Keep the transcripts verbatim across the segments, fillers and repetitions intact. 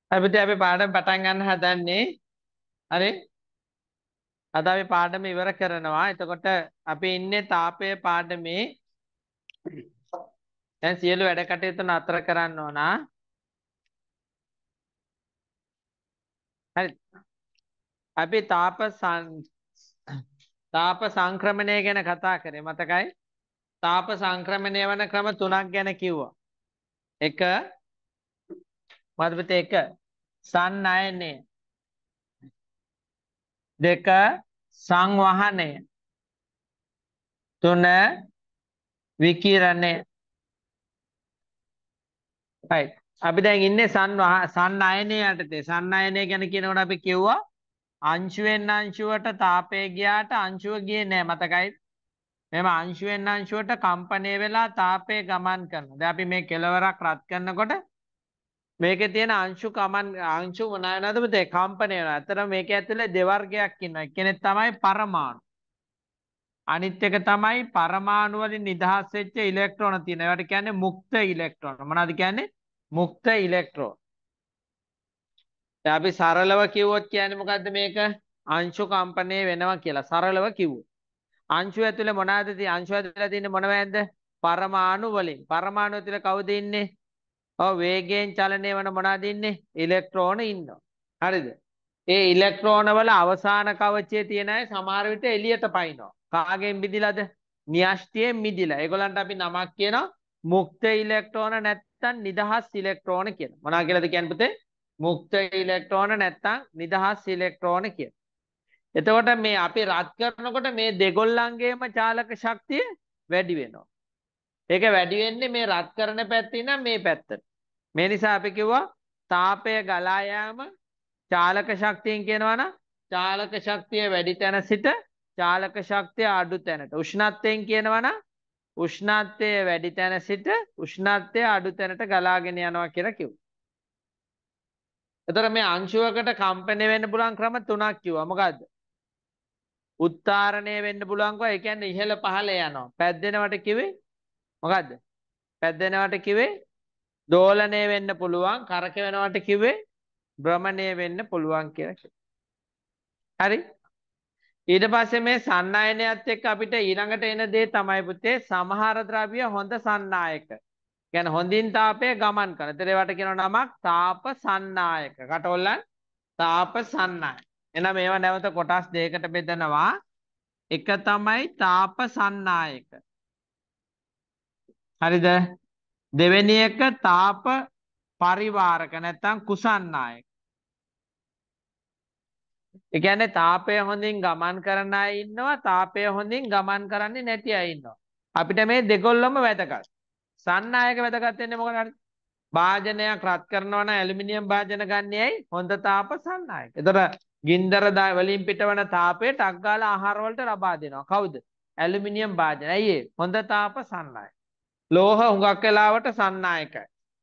අපිට අපි පාඩම පටන් ගන්න හදන්නේ. හරි. අද අපි පාඩම ඉවර කරනවා. එතකොට අපි ඉන්නේ තාපය පාඩමේ. දැන් සියලු වැඩ කටයුතු නතර කරන්න ඕන. හරි. අපි තාප සං තාප සංක්‍රමණය ගැන කතා කරේ මතකයි? තාප සංක්‍රමණය වන ක්‍රම තුනක් ගැන කිව්වා. එක මතපිට එක සන්නයනය. දෙක සංවහනය. තුන විකිරණය. right. අපි දැන් ඉන්නේ සංවහ සන්නයනය යටතේ. සන්නයනය ගැන කියනකොට අපි කිව්වා අංශුවෙන් අංශුවට තාපය ගියාට අංශුව ගියේ නෑ මතකයි? මෙම අංශුවෙන් අංශුවට කම්පණය වෙලා තාපය ගමන් කරනවා. දැන් අපි මේ කෙලවරක් රත් කරනකොට මේකේ තියෙන අංශු කමන් අංශු මොනවා වෙනවද පුතේ? කම්පණය වෙනවා. අතන මේක ඇතුලේ දෙවර්ගයක් ඉන්නවා. එක්කෙනෙක් තමයි පරමාණු. අනිත් එක තමයි පරමාණු වලින් නිදහස් වෙච්ච ඉලෙක්ට්‍රෝන තියෙන. ඒවට කියන්නේ මුක්ත ඉලෙක්ට්‍රෝන. මොනවද කියන්නේ? මුක්ත ඉලෙක්ට්‍රෝන. දැන් අපි සරලව කිව්වොත් කියන්නේ මොකද්ද මේක? අංශු කම්පණය වෙනවා කියලා. සරලව කිව්වොත්. අංශු ඇතුලේ මොනවද තියෙන්නේ? අංශු ඇතුලේ තියෙන්නේ මොනවද? පරමාණු වලින්. පරමාණු ඇතුලේ කවුද ඉන්නේ? ඔව් වේගයෙන් චලනය වන මොනවද ඉන්නේ? ඉලෙක්ට්‍රෝන ඉන්නවා. හරිද? ඒ ඉලෙක්ට්‍රෝන වල අවසාන කවචයේ තියෙන අය සමහර විට එළියට පයින්නවා. කාගෙන් මිදිලාද? න්‍යෂ්ටියෙන් මිදිලා. ඒගොල්ලන්ට අපි නමක් කියනවා මුක්ත ඉලෙක්ට්‍රෝන නැත්තම් නිදහස් ඉලෙක්ට්‍රෝන කියලා. මොනවා කියලාද කියන්නේ පුතේ? මුක්ත ඉලෙක්ට්‍රෝන නැත්තම් නිදහස් ඉලෙක්ට්‍රෝන කියලා. එතකොට මේ අපි රත් කරනකොට මේ දෙගොල්ලන්ගේම චාලක ශක්තිය වැඩි වෙනවා. ඒක වැඩි වෙන්නේ මේ රත් කරන පැත්තේ නම් මේ පැත්තට. මේ නිසා අපි කිව්වා තාපය ගලා යාම චාලක ශක්තියෙන් කියනවා නම් චාලක ශක්තිය වැඩි තැන සිට චාලක ශක්තිය අඩු තැනට. උෂ්ණත්වයෙන් කියනවා නම් උෂ්ණත්වය වැඩි තැන සිට උෂ්ණත්වය අඩු තැනට ගලාගෙන යනවා කියලා කිව්වා. එතකොට මේ අංශුවකට කම්පණය වෙන්න පුළුවන් ක්‍රම තුනක් කිව්වා. මොකද්ද? උත්තරණය වෙන්න පුළුවන් කෝ ඒ කියන්නේ ඉහළ පහළ යනවා. පැද්දෙනවට කිව්වේ මොකද්ද? පැද්දෙනවට කිව්වේ දෝලණය වෙන්න පුළුවන්. කරකවෙනවට කිව්වේ භ්‍රමණය වෙන්න පුළුවන් කියලා කිව්වා. හරි? ඊට පස්සේ මේ සන්නායනයත් එක්ක අපිට ඊළඟට එන දේ තමයි පුතේ සමහර ද්‍රව්‍ය හොඳ සන්නායක. කියන්නේ හොඳින් තාපය ගමන් කරන. ඒතර ඒවට කියනවා නමක් තාප සන්නායක. කටවලන් තාප සන්නායක. එහෙනම් මේවා නැවත කොටස් දෙකකට බෙදනවා. එක තමයි තාප සන්නායක. හරිද? දෙවෙනි එක තාප පරිවාරක නැත්නම් කුසන්නායක. ඒ කියන්නේ තාපය හොඳින් ගමන් කරන අය ඉන්නවා තාපය හොඳින් ගමන් කරන්නේ නැති අය ඉන්නවා. අපිට මේ දෙකොල්ලම වැදගත්. සන්නායක වැදගත් වෙන්නේ මොකටද? භාජනයක් රත් කරනවා නම් ඇලුමිනියම් භාජන ගන්නේ ඇයි? හොඳ තාප සන්නායක. ඒතර ගින්දර වලින් පිටවන තාපය ටක් ගාලා ආහාර වලට ලබා දෙනවා. කවුද? ඇලුමිනියම් භාජන. ඇයි ඒ? හොඳ තාප සන්නායක. ලෝහ හුඟක් වෙලාවට සන්නායකයි.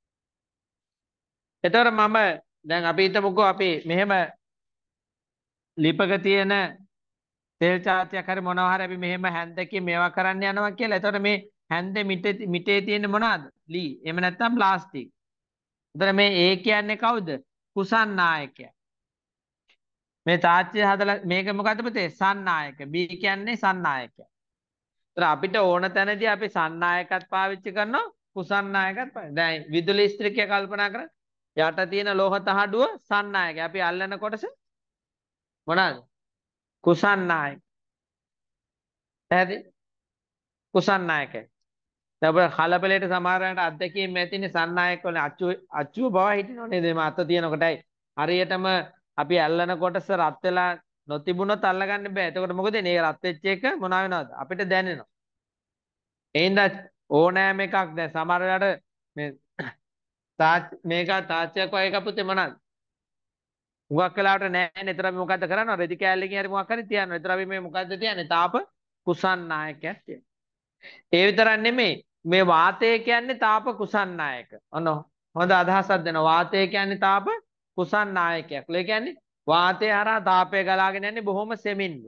ඒතර මම දැන් අපි හිතමුකෝ අපි මෙහෙම ලිපක තියෙන තෙල් චාතියක් හරි මොනවා හරි අපි මෙහෙම හැන්දකින් මේවා කරන්න යනවා කියලා. එතකොට මේ හැන්දේ මිටේ මිටේ තියෙන මොනවද? ලී. එහෙම නැත්නම් ප්ලාස්ටික්. එතකොට මේ ඒ කියන්නේ කවුද? කුසන්නායකයා. මේ තාච්චිය හදලා මේක මොකද්ද පුතේ? සන්නායක. B කියන්නේ සන්නායකයා. එතකොට අපිට ඕන තැනදී අපි සන්නායකත් පාවිච්චි කරනවා කුසන්නායකත් පාවිච්චි. දැන් විදුලි ස්ත්‍රිකය කල්පනා කරන්න. යට තියෙන ලෝහ තහඩුව සන්නායකය. අපි අල්ලන කොටස මොනවාද? කුසන්නායක. පැහැදිලි? කුසන්නායකයි. දැන් ඔබ කලබලයට සමහරවිට අත්දැකීම් ඇතිනේ සන්නායක වල අච්චු අච්චුව බව හිටිනෝ නේද? මේ අත තියෙනකොටයි හරියටම අපි අල්ලන කොටස රත් වෙලා නොතිබුණොත් අල්ලගන්න බෑ. එතකොට මොකද මේ රත් වෙච්ච එක මොනවා වෙනවද? අපිට දැනෙනවා. එහෙනම් ඕනෑම එකක් දැන් සමහර වෙලාවට මේ තාච් මේක තාච්චයක් වගේ එකක් පුතේ මොනවාද? හුඟක් වෙලාවට නෑනේ. ඒතර අපි මොකද්ද කරන්නේ? රෙදි කෑල්ලකින් හරි මොකක් හරි තියනවා. ඒතර අපි මේ මොකද්ද තියන්නේ? තාප කුසන්නායකයක් තියනවා. ඒ විතරක් නෙමෙයි මේ වාතය කියන්නේ තාප කුසන්නායක. ඔන්න හොඳ අදහසක් දෙනවා. වාතය කියන්නේ තාප කුසන්නායකයක්. ඒ කියන්නේ වාතය හරහා තාපය ගලාගෙන යන්නේ බොහොම සෙමින්ලු.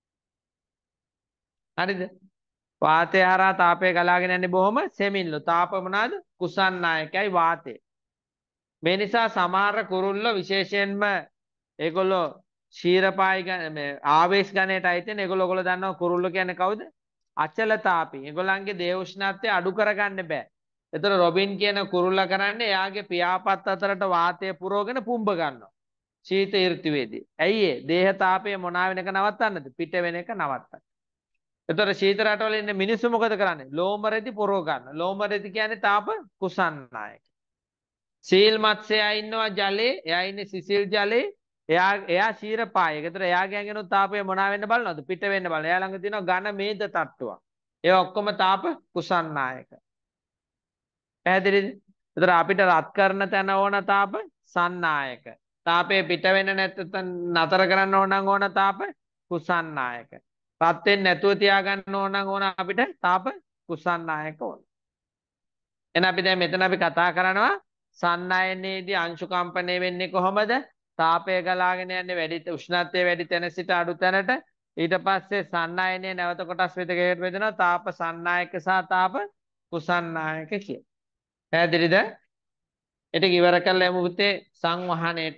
හරිද? වාතය හරහා තාපය ගලාගෙන යන්නේ බොහොම සෙමින්ලු. තාප මොනවාද? කුසන්නායකයි වාතය. මේ නිසා සමහර කුරුල්ලෝ විශේෂයෙන්ම ඒගොල්ලෝ ශීරපායි ගණ මේ ආවේශ ගණයට අයිති වෙන ඒගොල්ලෝ ඔයගොල්ලෝ දන්නවා කුරුල්ලෝ කියන්නේ කවුද? අචලතාපී. ඒගොල්ලන්ගේ දේහ උෂ්ණත්වය අඩු කරගන්න බෑ. එතකොට රොබින් කියන කුරුල්ලා කරන්නේ එයාගේ පියාපත් අතරට වාතය පුරවගෙන පුම්බ ගන්නවා. ශීත ඍතුවේදී. ඇයි ඒ? දේහ තාපය මොනවා වෙන එක නවත්තන්නද? පිට වෙන එක නවත්තන්න. එතකොට ශීත රටවල ඉන්න මිනිස්සු මොකද කරන්නේ? ලෝම රෙදි පුරව ගන්න. ලෝම රෙදි කියන්නේ තාප කුසන්නායක. සීල් මත්ස්‍යයා ඉන්නවා ජලේ. එයා ඉන්නේ සිසිල් ජලේ. එයා එයා ශීරපායක. ඒතර එයාගේ ඇඟෙනුත් තාපය මොනවා වෙන්න බලනවද? පිට වෙන්න බලන. එයා ළඟ තියෙනවා ඝන මේද තට්ටුවක්. ඒවා ඔක්කොම තාප කුසන්නායක. පැහැදිලිද? ඒතර අපිට රත් කරන තැන ඕන තාප සන්නායක. තාපය පිට වෙන්න නැත්නම් නතර කරන්න ඕන නම් ඕන තාප කුසන්නායක. රත් වෙන්නේ නැතුව තියාගන්න ඕන නම් ඕන අපිට තාප කුසන්නායක ඕන. එහෙනම් අපි දැන් මෙතන අපි කතා කරනවා සන්නායනයේදී අංශු කම්පණය වෙන්නේ කොහොමද? තාපය ගලාගෙන යන්නේ වැඩි උෂ්ණත්වය වැඩි තැන සිට අඩු තැනට. ඊට පස්සේ සන්නායනය නැවත කොටස් දෙකකට බෙදෙනවා. තාප සන්නායක සහ තාප කුසන්නායක කියලා. පැහැදිලිද? ඒක ඉවර කරලා යමු පුතේ සංවහනයට.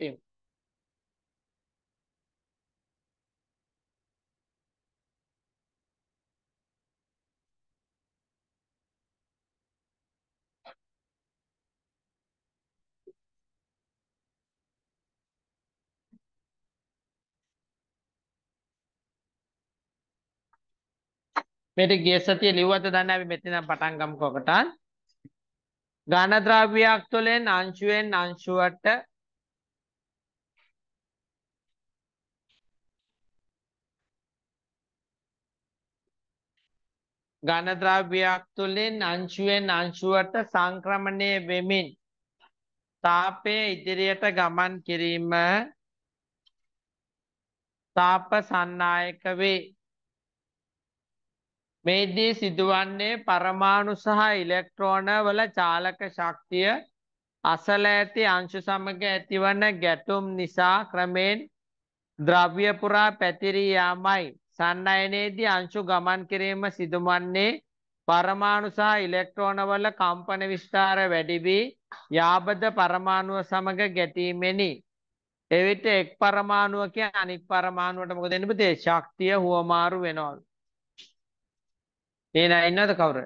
මේක ගිය සතියේ ලිව්වද දන්නේ අපි මෙතන පටන් ගමුකෝ ඔකට. ඝන ද්‍රව්‍යයක් තුළින් අංශුවෙන් අංශුවට ඝන ද්‍රව්‍යයක් තුළින් අංශුවෙන් අංශුවට සංක්‍රමණය වෙමින් තාපය ඉදිරියට ගමන් කිරීම තාප සන්නායක වේ. මේදී සිදුවන්නේ පරමාණු සහ ඉලෙක්ට්‍රෝන වල චාලක ශක්තිය අසල ඇති අංශු සමග ඇතිවන ගැටුම් නිසා ක්‍රමෙන් ද්‍රව්‍ය පුරා පැතිරී යාමයි. සන්නයනයේදී අංශු ගමන් කිරීම සිදුවන්නේ පරමාණු සහ ඉලෙක්ට්‍රෝන වල කම්පන විස්තාර වැඩි වී යාබද පරමාණුව සමග ගැටීමෙනි. එවිට එක් පරමාණුවකින් අනික් පරමාණුවට මොකද වෙන්නේ පුතේ? ශක්තිය හුවමාරු වෙනවා. ඒ නෑ ඉන්නවද කවුරු?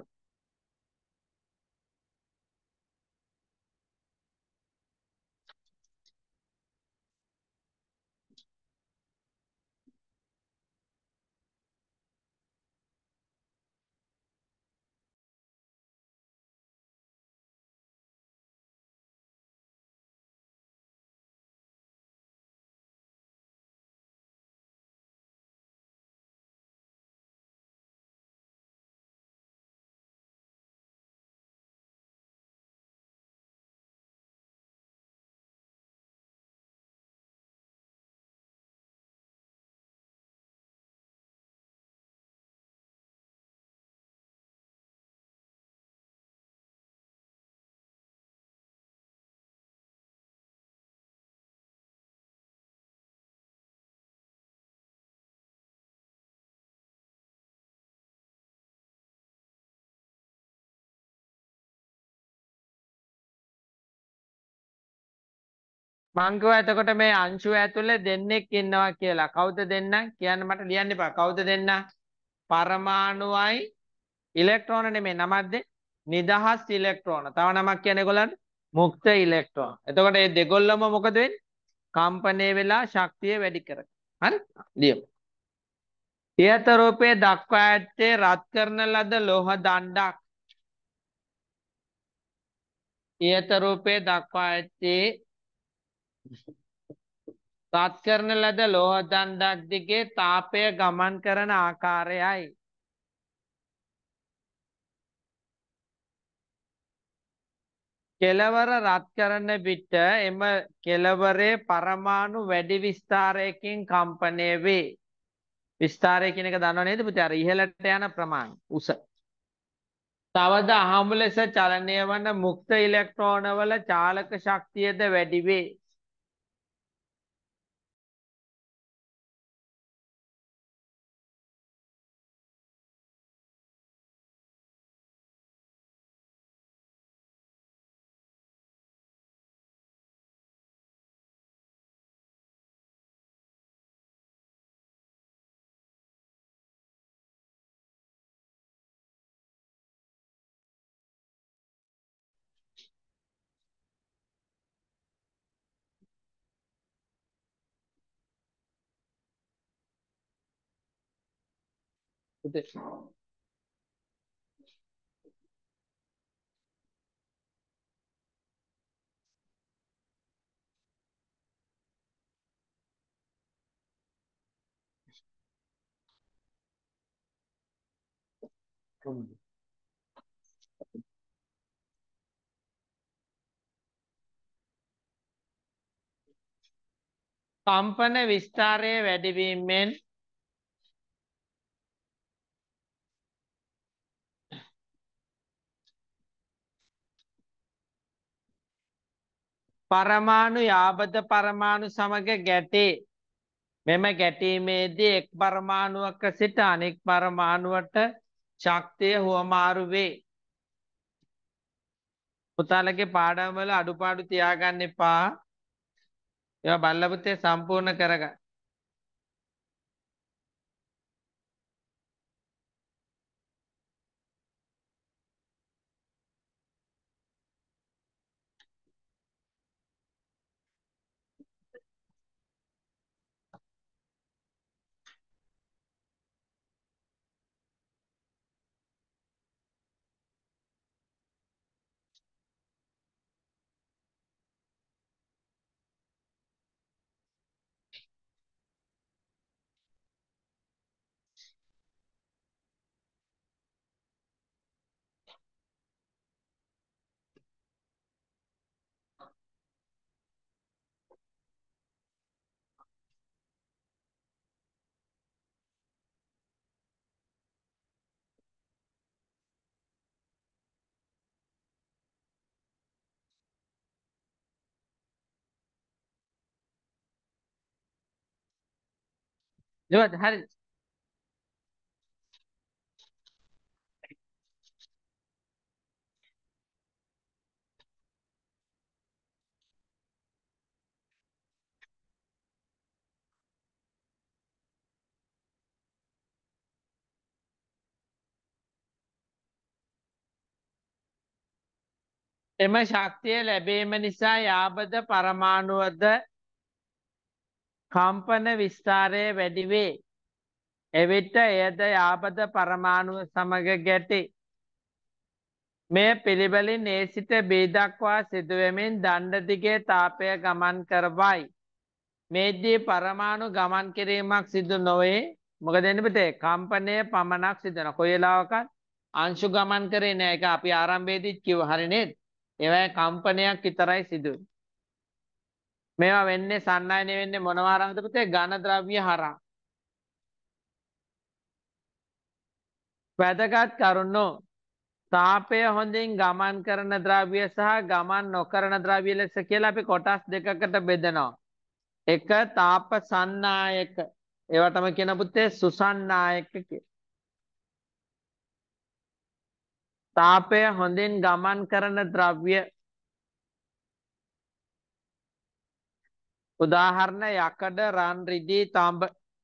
මං කිව්වා එතකොට මේ අංශුව ඇතුලේ දෙන්නෙක් ඉන්නවා කියලා. කවුද දෙන්න? කියන්න මට ලියන්න එපා. කවුද දෙන්න? පරමාණුවයි ඉලෙක්ට්‍රෝන නෙමෙයි නමක් දෙන්න. නිදහස් ඉලෙක්ට්‍රෝන. තව නමක් කියන්නේ ඒගොල්ලන්ට මුක්ත ඉලෙක්ට්‍රෝන. එතකොට මේ දෙගොල්ලම මොකද වෙන්නේ? කම්පණය වෙලා ශක්තිය වැඩි කරගන්න. හරි? ලියමු. ඉහත රූපයේ දක්වා ඇත්තේ රත් කරන ලද ලෝහ දණ්ඩක්. ඉහත රූපයේ දක්වා ඇත්තේ රත් කරන ලද ලෝහ දණ්ඩක් දිගේ තාපය ගමන් කරන ආකාරයයි. කෙලවර රත් කරන විට එම කෙලවරේ පරමාණු වැඩි විස්තාරයකින් කම්පණය වේ. විස්තාරය කියන එක දන්නව නේද පුතේ? අර ඉහළට යන ප්‍රමාණය උස. තවද අහඹු ලෙස චලනය වන මුක්ත ඉලෙක්ට්‍රෝනවල චාලක ශක්තියද වැඩි වේ. පුතේ. කම්පන විස්තරය වැඩිවීමෙන් පරමාණු යාබද පරමාණු සමග ගැටේ. මෙම ගැටීමේදී එක් පරමාණුවක සිට අනෙක් පරමාණුවට ශක්තිය හුවමාරු වේ. පුතාලගේ පාඩම් වල අඩුපාඩු තියාගන්න එපා. ඒවා බලලා පුතේ සම්පූර්ණ කරගන්න. ඉවත හරි. එම ශක්තිය ලැබීම නිසා යාබද පරමාණුවද කම්පන විස්තරය වැඩි වේ. එවිට එයද යාබද පරමාණුව සමග ගැටේ. මේ පිළිවෙලින් ඒ සිට B දක්වා සිදුවෙමින් දණ්ඩ දිගේ තාපය ගමන් කරවයි. මේදී පරමාණු ගමන් කිරීමක් සිදු නොවේ. මොකද වෙන්නේ පුතේ? කම්පනය පමණක් සිදු වෙනවා. කොයි වෙලාවකත් අංශු ගමන් කරේ නෑ. ඒක අපි ආරම්භයේදීත් කිව්වා. හරි නේද? ඒවැ කම්පනයක් විතරයි සිදු වෙන්නේ. මේවා වෙන්නේ සන්නයන වෙන්නේ මොනවා හරහාද පුතේ? ඝන ද්‍රව්‍ය හරහා. වැදගත් කරුණු තාපය හොඳින් ගමන් කරන ද්‍රව්‍ය සහ ගමන් නොකරන ද්‍රව්‍ය ලෙස කියලා අපි කොටස් දෙකකට බෙදනවා. එක තාප සන්නායක. ඒවටම කියන පුතේ සුසන්නායක කියලා. තාපය හොඳින් ගමන් කරන ද්‍රව්‍ය උදාහරණ යකඩ රන් රිදී තඹ.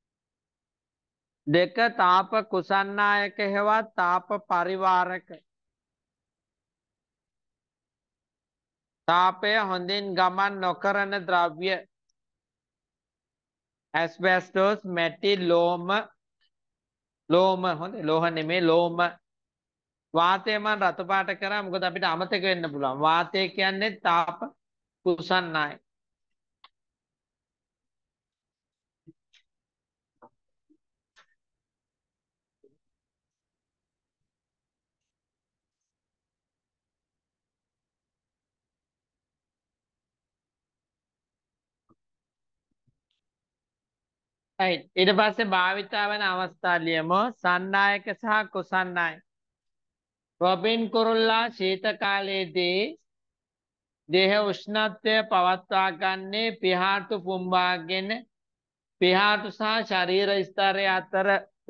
දෙක තාප කුසන්නායක හෙවත් තාප පරිවාරක. තාපය හොඳින් ගමන් නොකරන ද්‍රව්‍ය ඇස්බැස්ටෝස් මැටි ලෝම ලෝම හොඳ ලෝහ නෙමේ ලෝම. වාතය මන් රතු පාට කරා මොකද අපිට අමතක වෙන්න පුළුවන්. වාතය කියන්නේ තාප කුසන්නායක. ඊට පස්සේ භාවිතා වන අවස්ථා ලියමු. සන්නායක සහ කුසන්නායක. රොබින් කුරුල්ලා ශීත කාලයේදී දේහ උෂ්ණත්වය පවත්වා ගන්නේ පිහාටු පුම්බාගෙන පිහාටු සහ ශරීර ස්තරය අතර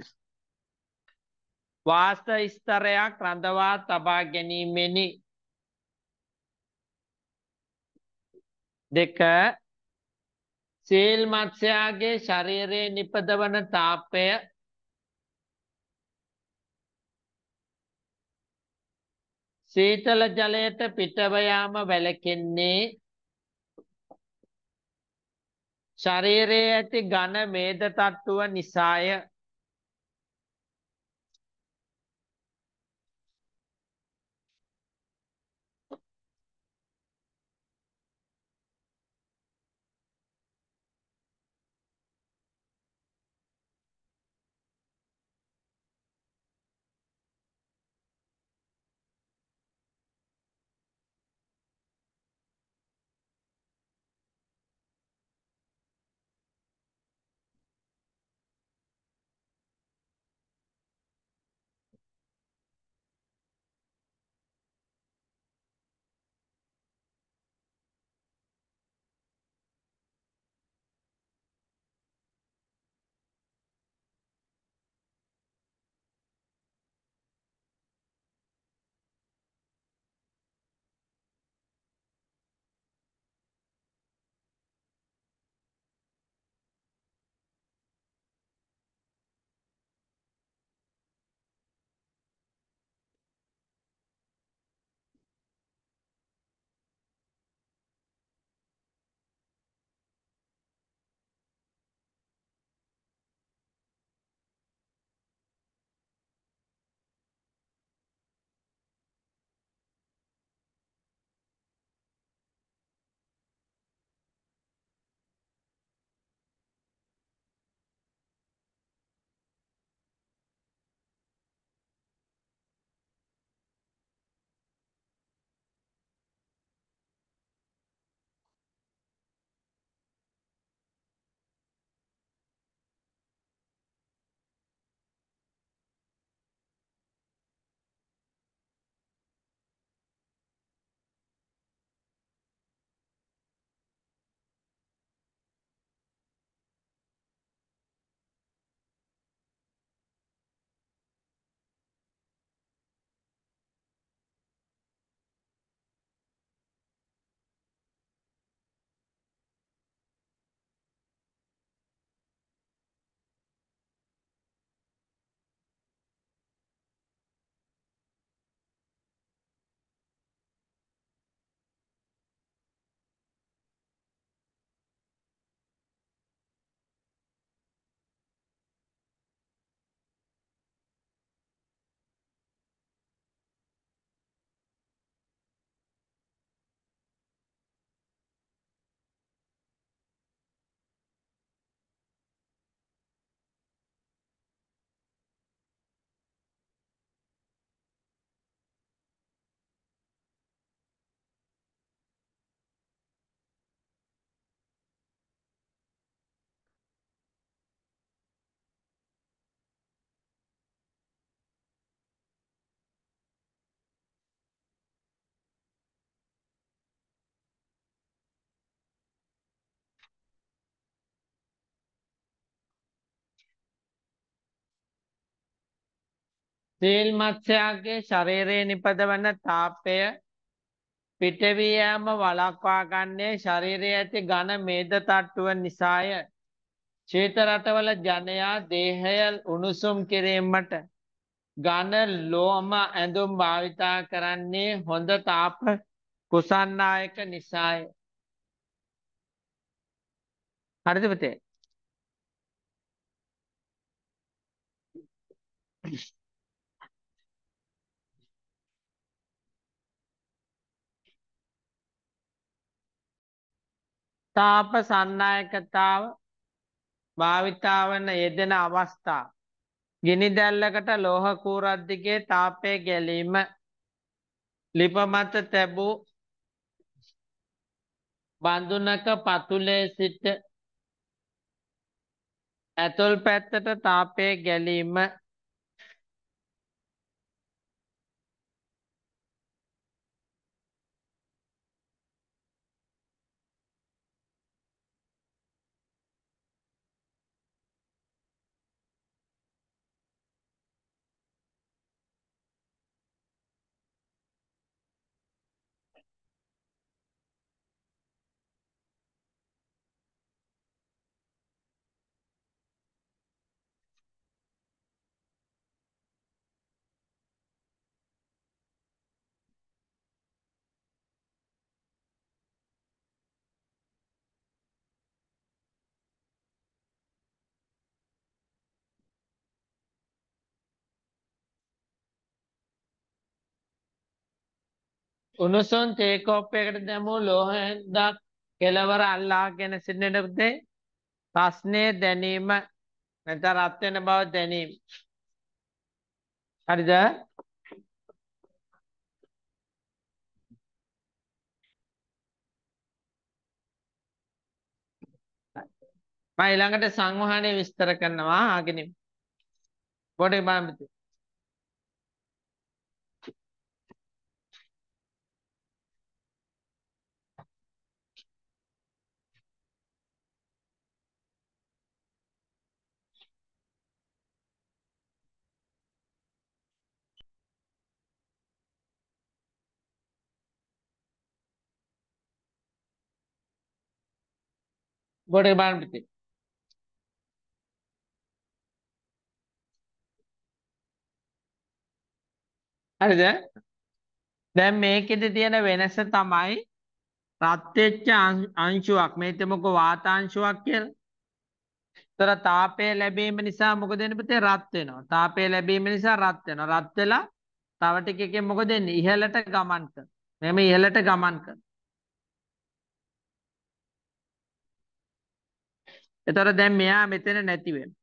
වාස්ත ස්තරයක් රඳවා තබා ගැනීමෙනි. දෙක සීල් මත්ස්‍යයාගේ ශරීරයේ නිපදවන තාපය සීතල ජලයට පිටව යාම වැළකෙන්නේ ශරීරයේ ඇති ඝන මේද තට්ටුව නිසාය. සීල් මත්ස්‍යයාගේ ශරීරයේ නිපදවන තාපය පිටවී යාම වළක්වා ගන්නේ ශරීරයේ ඇති ඝන මේද තට්ටුව නිසාය. ශීත රටවල ජනයා දේහය උණුසුම් කිරීමට ඝන ලෝම ඇඳුම් භාවිතා කරන්නේ හොඳ තාප කුසන්නායක නිසාය. හරිද පුතේ? තාප සන්නායකතාව භාවිතා වන යෙදෙන අවස්ථා ගිනි දැල්ලකට ලෝහ කූරක් දිගේ තාපය ගැලීම ලිප මත තැබූ බඳුනක පතුලේ සිට ඇතුල් පැත්තට තාපය ගැලීම උණුසුම් තේ කෝප්පයකට දැමූ ලෝහයක් කෙළවර අල්ලාගෙන සිටිනට රස්නේ දැනීම නැත්නම් රත් වෙන බව දැනීම. හරිද? මම ඊළඟට සංවහනය විස්තර කරනවා ආගෙන පොඩි බලන්න. පොඩි බලන්න පිටි. හරිද? දැන් මේකෙදි තියෙන වෙනස තමයි රත් වෙච්ච අංශුවක් මේ හිතමුකෝ වාතාංශුවක් කියලා. ඒතර තාපය ලැබීම නිසා මොකද වෙන්නේ පුතේ? රත් වෙනවා. තාපය ලැබීම නිසා රත් වෙනවා. රත් වෙලා තව ටිකකින් මොකද වෙන්නේ? ඉහළට ගමන් කරනවා. මෙහෙම ඉහළට ගමන් කරනවා. ඒතර දැන් මෙයා මෙතන නැති වෙනවා.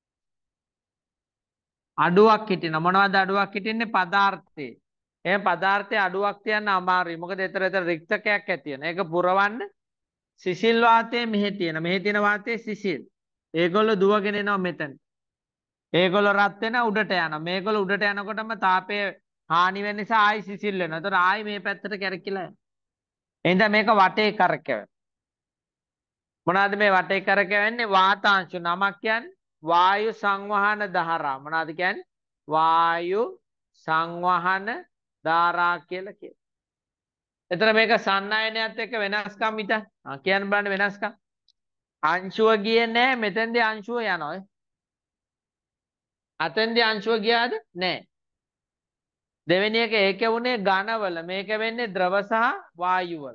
අඩුවක් හිටිනවා. මොනවද අඩුවක් හිටින්නේ? පදාර්ථයේ. එහෙනම් පදාර්ථයේ අඩුවක් තියන්න අමාරුයි. මොකද ඒතර ඒතර රික්තකයක් ඇති වෙනවා. ඒක පුරවන්න සිසිල් වාතයේ මෙහෙ තියෙන. මෙහෙ තියෙන වාතයේ සිසිල්. ඒගොල්ලෝ දුවගෙන එනවා මෙතන. ඒගොල්ලෝ රත් වෙන උඩට යනවා. මේගොල්ලෝ උඩට යනකොටම තාපය හානි වෙන නිසා ආයි සිසිල් වෙනවා. ඒතර ආයි මේ පැත්තට කැරකිලා යනවා. එහෙනම් මේක වටේ කරකැවෙන. මොනවාද මේ වටේ කරකැවෙන්නේ? වාතාංශු නමක් කියන්නේ වායු සංවහන ධාරා. මොනවාද කියන්නේ? වායු සංවහන ධාරා කියලා කියනවා. එතන මේක සන්නයනයත් එක්ක වෙනස්කම් හිත. ආ කියන්න බලන්න වෙනස්කම්. අංශුව ගියේ නැහැ. මෙතෙන්දී අංශුව යනවා. අතෙන්දී අංශුව ගියාද? නැහැ. දෙවෙනි එක ඒකේ උනේ ඝනවල. මේක වෙන්නේ ද්‍රව සහ වායු වල.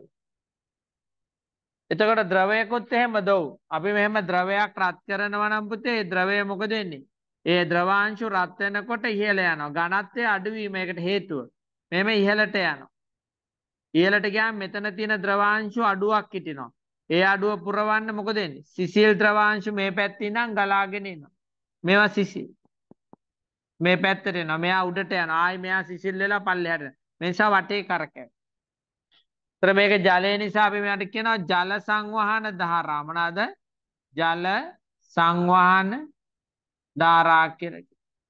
එතකොට ද්‍රවයකොත් එහෙම දොව්. අපි මෙහෙම ද්‍රවයක් රත් කරනවා නම් පුතේ ඒ ද්‍රවය මොකද වෙන්නේ? ඒ ද්‍රවාංශු රත් වෙනකොට ඉහළ යනවා. ඝනත්වය අඩු වීමකට හේතුව. මෙහෙම ඉහළට යනවා. ඉහළට ගියාම මෙතන තියෙන ද්‍රවාංශු අඩුවක් හිටිනවා. ඒ අඩුව පුරවන්න මොකද වෙන්නේ? සිසිල් ද්‍රවාංශු මේ පැත්තේ ඉඳන් ගලාගෙන එනවා. මේවා සිසිල්. මේ පැත්තට එනවා. මෙයා උඩට යනවා. ආයි මෙයා සිසිල් වෙලා පල්ලෙහාට යනවා. මේ නිසා වටේ කරකැවෙනවා. ඒතර මේක ජලය නිසා අපි මෙයාට කියනවා ජල සංවහන ධාරා. මොනවාද? ජල සංවහන ධාරා කියලා.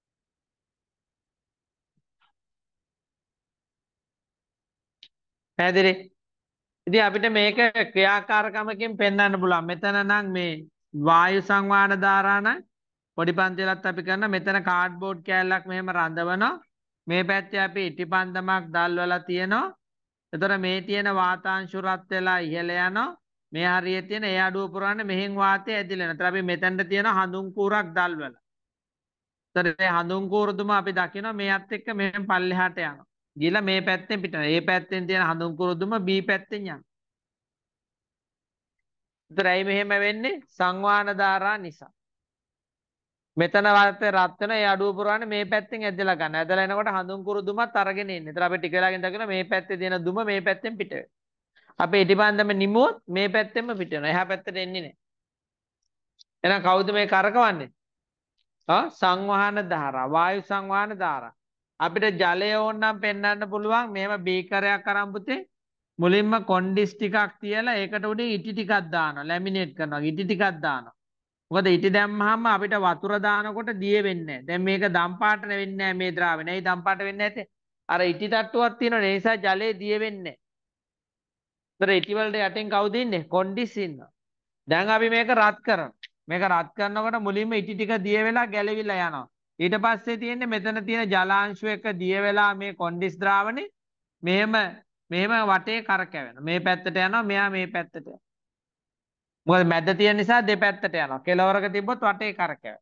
පැහැදිලි? ඉතින් අපිට මේක ක්‍රියාකාරකමකින් පෙන්වන්න පුළුවන්. මෙතන නම් මේ වායු සංවහන ධාරා නම් පොඩි පන්තිලත් අපි කරන මෙතන කාඩ්බෝඩ් කෑල්ලක් මෙහෙම රඳවනවා. මේ පැත්තේ අපි ඉටිපන්දමක් දල්වලා තියෙනවා. එතකොට මේ තියෙන වාතාංශු රත් වෙලා ඉහළ යනවා. මේ හරියේ තියෙන ඒ අඩුව පුරවන්න මෙහෙන් වාතය ඇදිලා. නැත්නම් අපි මෙතනට තියෙන හඳුන් කූරක් දල්වලා. එතකොට මේ හඳුන් කූරදුම අපි දකිනවා මේත් එක්ක මෙහෙන් පල්ලෙහාට යනවා. ගිහලා මේ පැත්තෙන් පිටන. මේ පැත්තෙන් තියෙන හඳුන් කූරදුම B පැත්තෙන් යනවා. එතකොට ඇයි මෙහෙම වෙන්නේ? සංවාහන ධාරා නිසා. මෙතන වාතය රත් වෙන ඒ අඩුව පුරවන්න මේ පැත්තෙන් ඇදලා ගන්න. ඇදලා එනකොට හඳුන් කූරදුමත් අරගෙන ඉන්නේ. එතකොට අපි ටික වෙලාවකින් දකිනවා මේ පැත්තේ තියෙන දුම මේ පැත්තෙන් පිට වෙනවා. අපි ඉටිපන්දම නිමුවොත් මේ පැත්තෙන්ම පිට වෙනවා. එහා පැත්තට එන්නේ නැහැ. එහෙනම් කවුද මේ කරකවන්නේ? ආ සංවහන ධාරා, වායු සංවහන ධාරා. අපිට ජලය ඕනනම් පෙන්වන්න පුළුවන්. මෙහෙම බීකරයක් අරන් පුතේ මුලින්ම කොන්ඩිස් ටිකක් තියලා ඒකට උඩින් ඉටි ටිකක් දානවා. ලැමිනේට් කරනවා. ඉටි ටිකක් දානවා. මොකද ඉටි දැම්මහම අපිට වතුර දානකොට දිය වෙන්නේ නැහැ. දැන් මේක දම් පාට වෙන්නේ නැහැ මේ ද්‍රාවය. නේද දම් පාට වෙන්නේ නැත්තේ? අර ඉටි තට්ටුවක් තියෙනවා. ඒ නිසා ජලය දිය වෙන්නේ නැහැ. ඒතර ඉටි වලට යටින් කවුද ඉන්නේ? කොන්ඩිස් ඉන්නවා. දැන් අපි මේක රත් කරනවා. මේක රත් කරනකොට මුලින්ම ඉටි ටික දිය වෙලා ගැලවිලා යනවා. ඊට පස්සේ තියෙන්නේ මෙතන තියෙන ජලාංශු එක දිය වෙලා මේ කොන්ඩිස් ද්‍රාවණේ මෙහෙම මෙහෙම වටේ කරකැවෙනවා. මේ පැත්තට යනවා, මෙයා මේ පැත්තට යනවා. මොකද මැද තියෙන නිසා දෙපැත්තට යනවා. කෙළවරක තිබ්බොත් වටේ කරකැවෙනවා.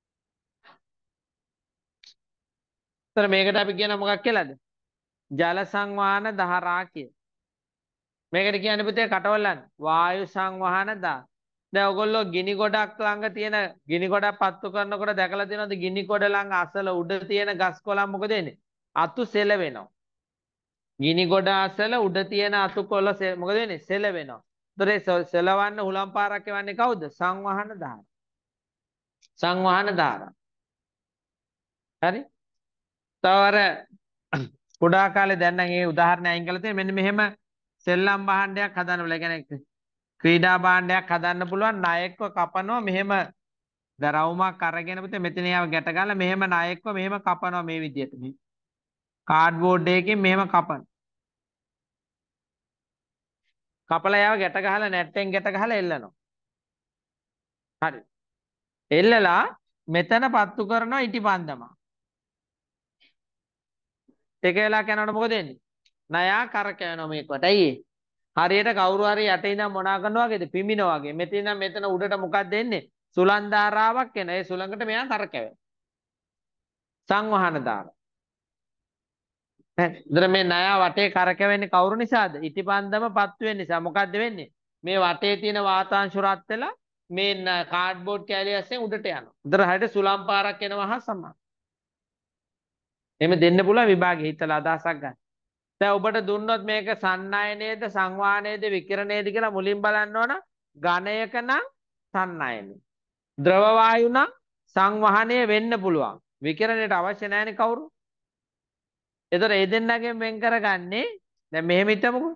ඒතර මේකට අපි කියන මොකක් කියලාද? ජල සංවාහන ධාරා කිය. මේකට කියන්නේ පුතේ කටවලන් වායු සංවහන ධාරා. දැන් ඔයගොල්ලෝ ගිනි ගොඩක් ළඟ තියෙන ගිනි ගොඩක් පත්තු කරනකොට දැකලා තියෙනවද ගිනි ගොඩ ළඟ අසල උඩ තියෙන ගස් කොළන් මොකද වෙන්නේ? අතු සෙලවෙනවා. ගිනි ගොඩ අසල උඩ තියෙන අතු කොළ මොකද වෙන්නේ? සෙලවෙනවා. ඒතර සෙලවන්න හුලම් පාරක් එවන්නේ කවුද? සංවහන ධාරා. සංවහන ධාරා. හරි? තවර කුඩා කාලේ දැන් නම් ඒ උදාහරණය අයින් කරලා තියෙන මෙන්න මෙහෙම සෙල්ලම් භාණ්ඩයක් හදන්න බල. කියන්නේ ක්‍රීඩා භාණ්ඩයක් හදන්න පුළුවන්. ණයෙක්ව කපනවා මෙහෙම දරවුමක් අරගෙන පුතේ මෙතන යාව ගැට ගාලා මෙහෙම ණයෙක්ව මෙහෙම කපනවා මේ විදිහට. මේ කාඩ්බෝඩ් එකකින් මෙහෙම කපන. කපලා යාව ගැට ගහලා නැට්ටෙන් ගැට ගහලා එල්ලනවා. හරි. එල්ලලා මෙතන පත්තු කරනවා ඉටිපන්දම. ටික වෙලා යනකොට මොකද වෙන්නේ? ණයා කරකැවෙනවා මේකට. ඇයි? හරියට කවුරු හරි යට ඉඳන් මොනා කරනවා වගේද? පිඹිනවා වගේ. මෙතන ඉඳන් මෙතන උඩට මොකක්ද එන්නේ? සුලන් ධාරාවක් එන. ඒ සුලඟට මෙයා කරකැවෙනවා. සංවහන ධාරා. හරි. මේ ණයා වටේ කරකැවෙන්නේ කවුරු නිසාද? ඉටිපන්දම පත්තු වෙන නිසා. මොකද්ද වෙන්නේ? මේ වටේ තියෙන වාතාංශ රත් වෙලා මේ කාඩ්බෝඩ් කැලිය ඇස්සේ උඩට යනවා. උදේට හරියට සුලම් පාරක් එනවා හා සමාන. එහෙම දෙන්න පුළුවන් විභාගෙ හිතලා අදහසක් ගන්න. දැන් ඔබට දුන්නොත් මේක සන්නායනයේද සංවාහනයේද විකිරණයේද කියලා මුලින් බලන්න ඕන. ඝනයක නම් සන්නායනය. ද්‍රව වායු නම් සංවහනය වෙන්න පුළුවන්. විකිරණයට අවශ්‍ය නැහැනේ කවුරු. ඒතර ඒ දෙන්නගෙන් වෙන් කරගන්නේ දැන් මෙහෙම හිටමුකෝ.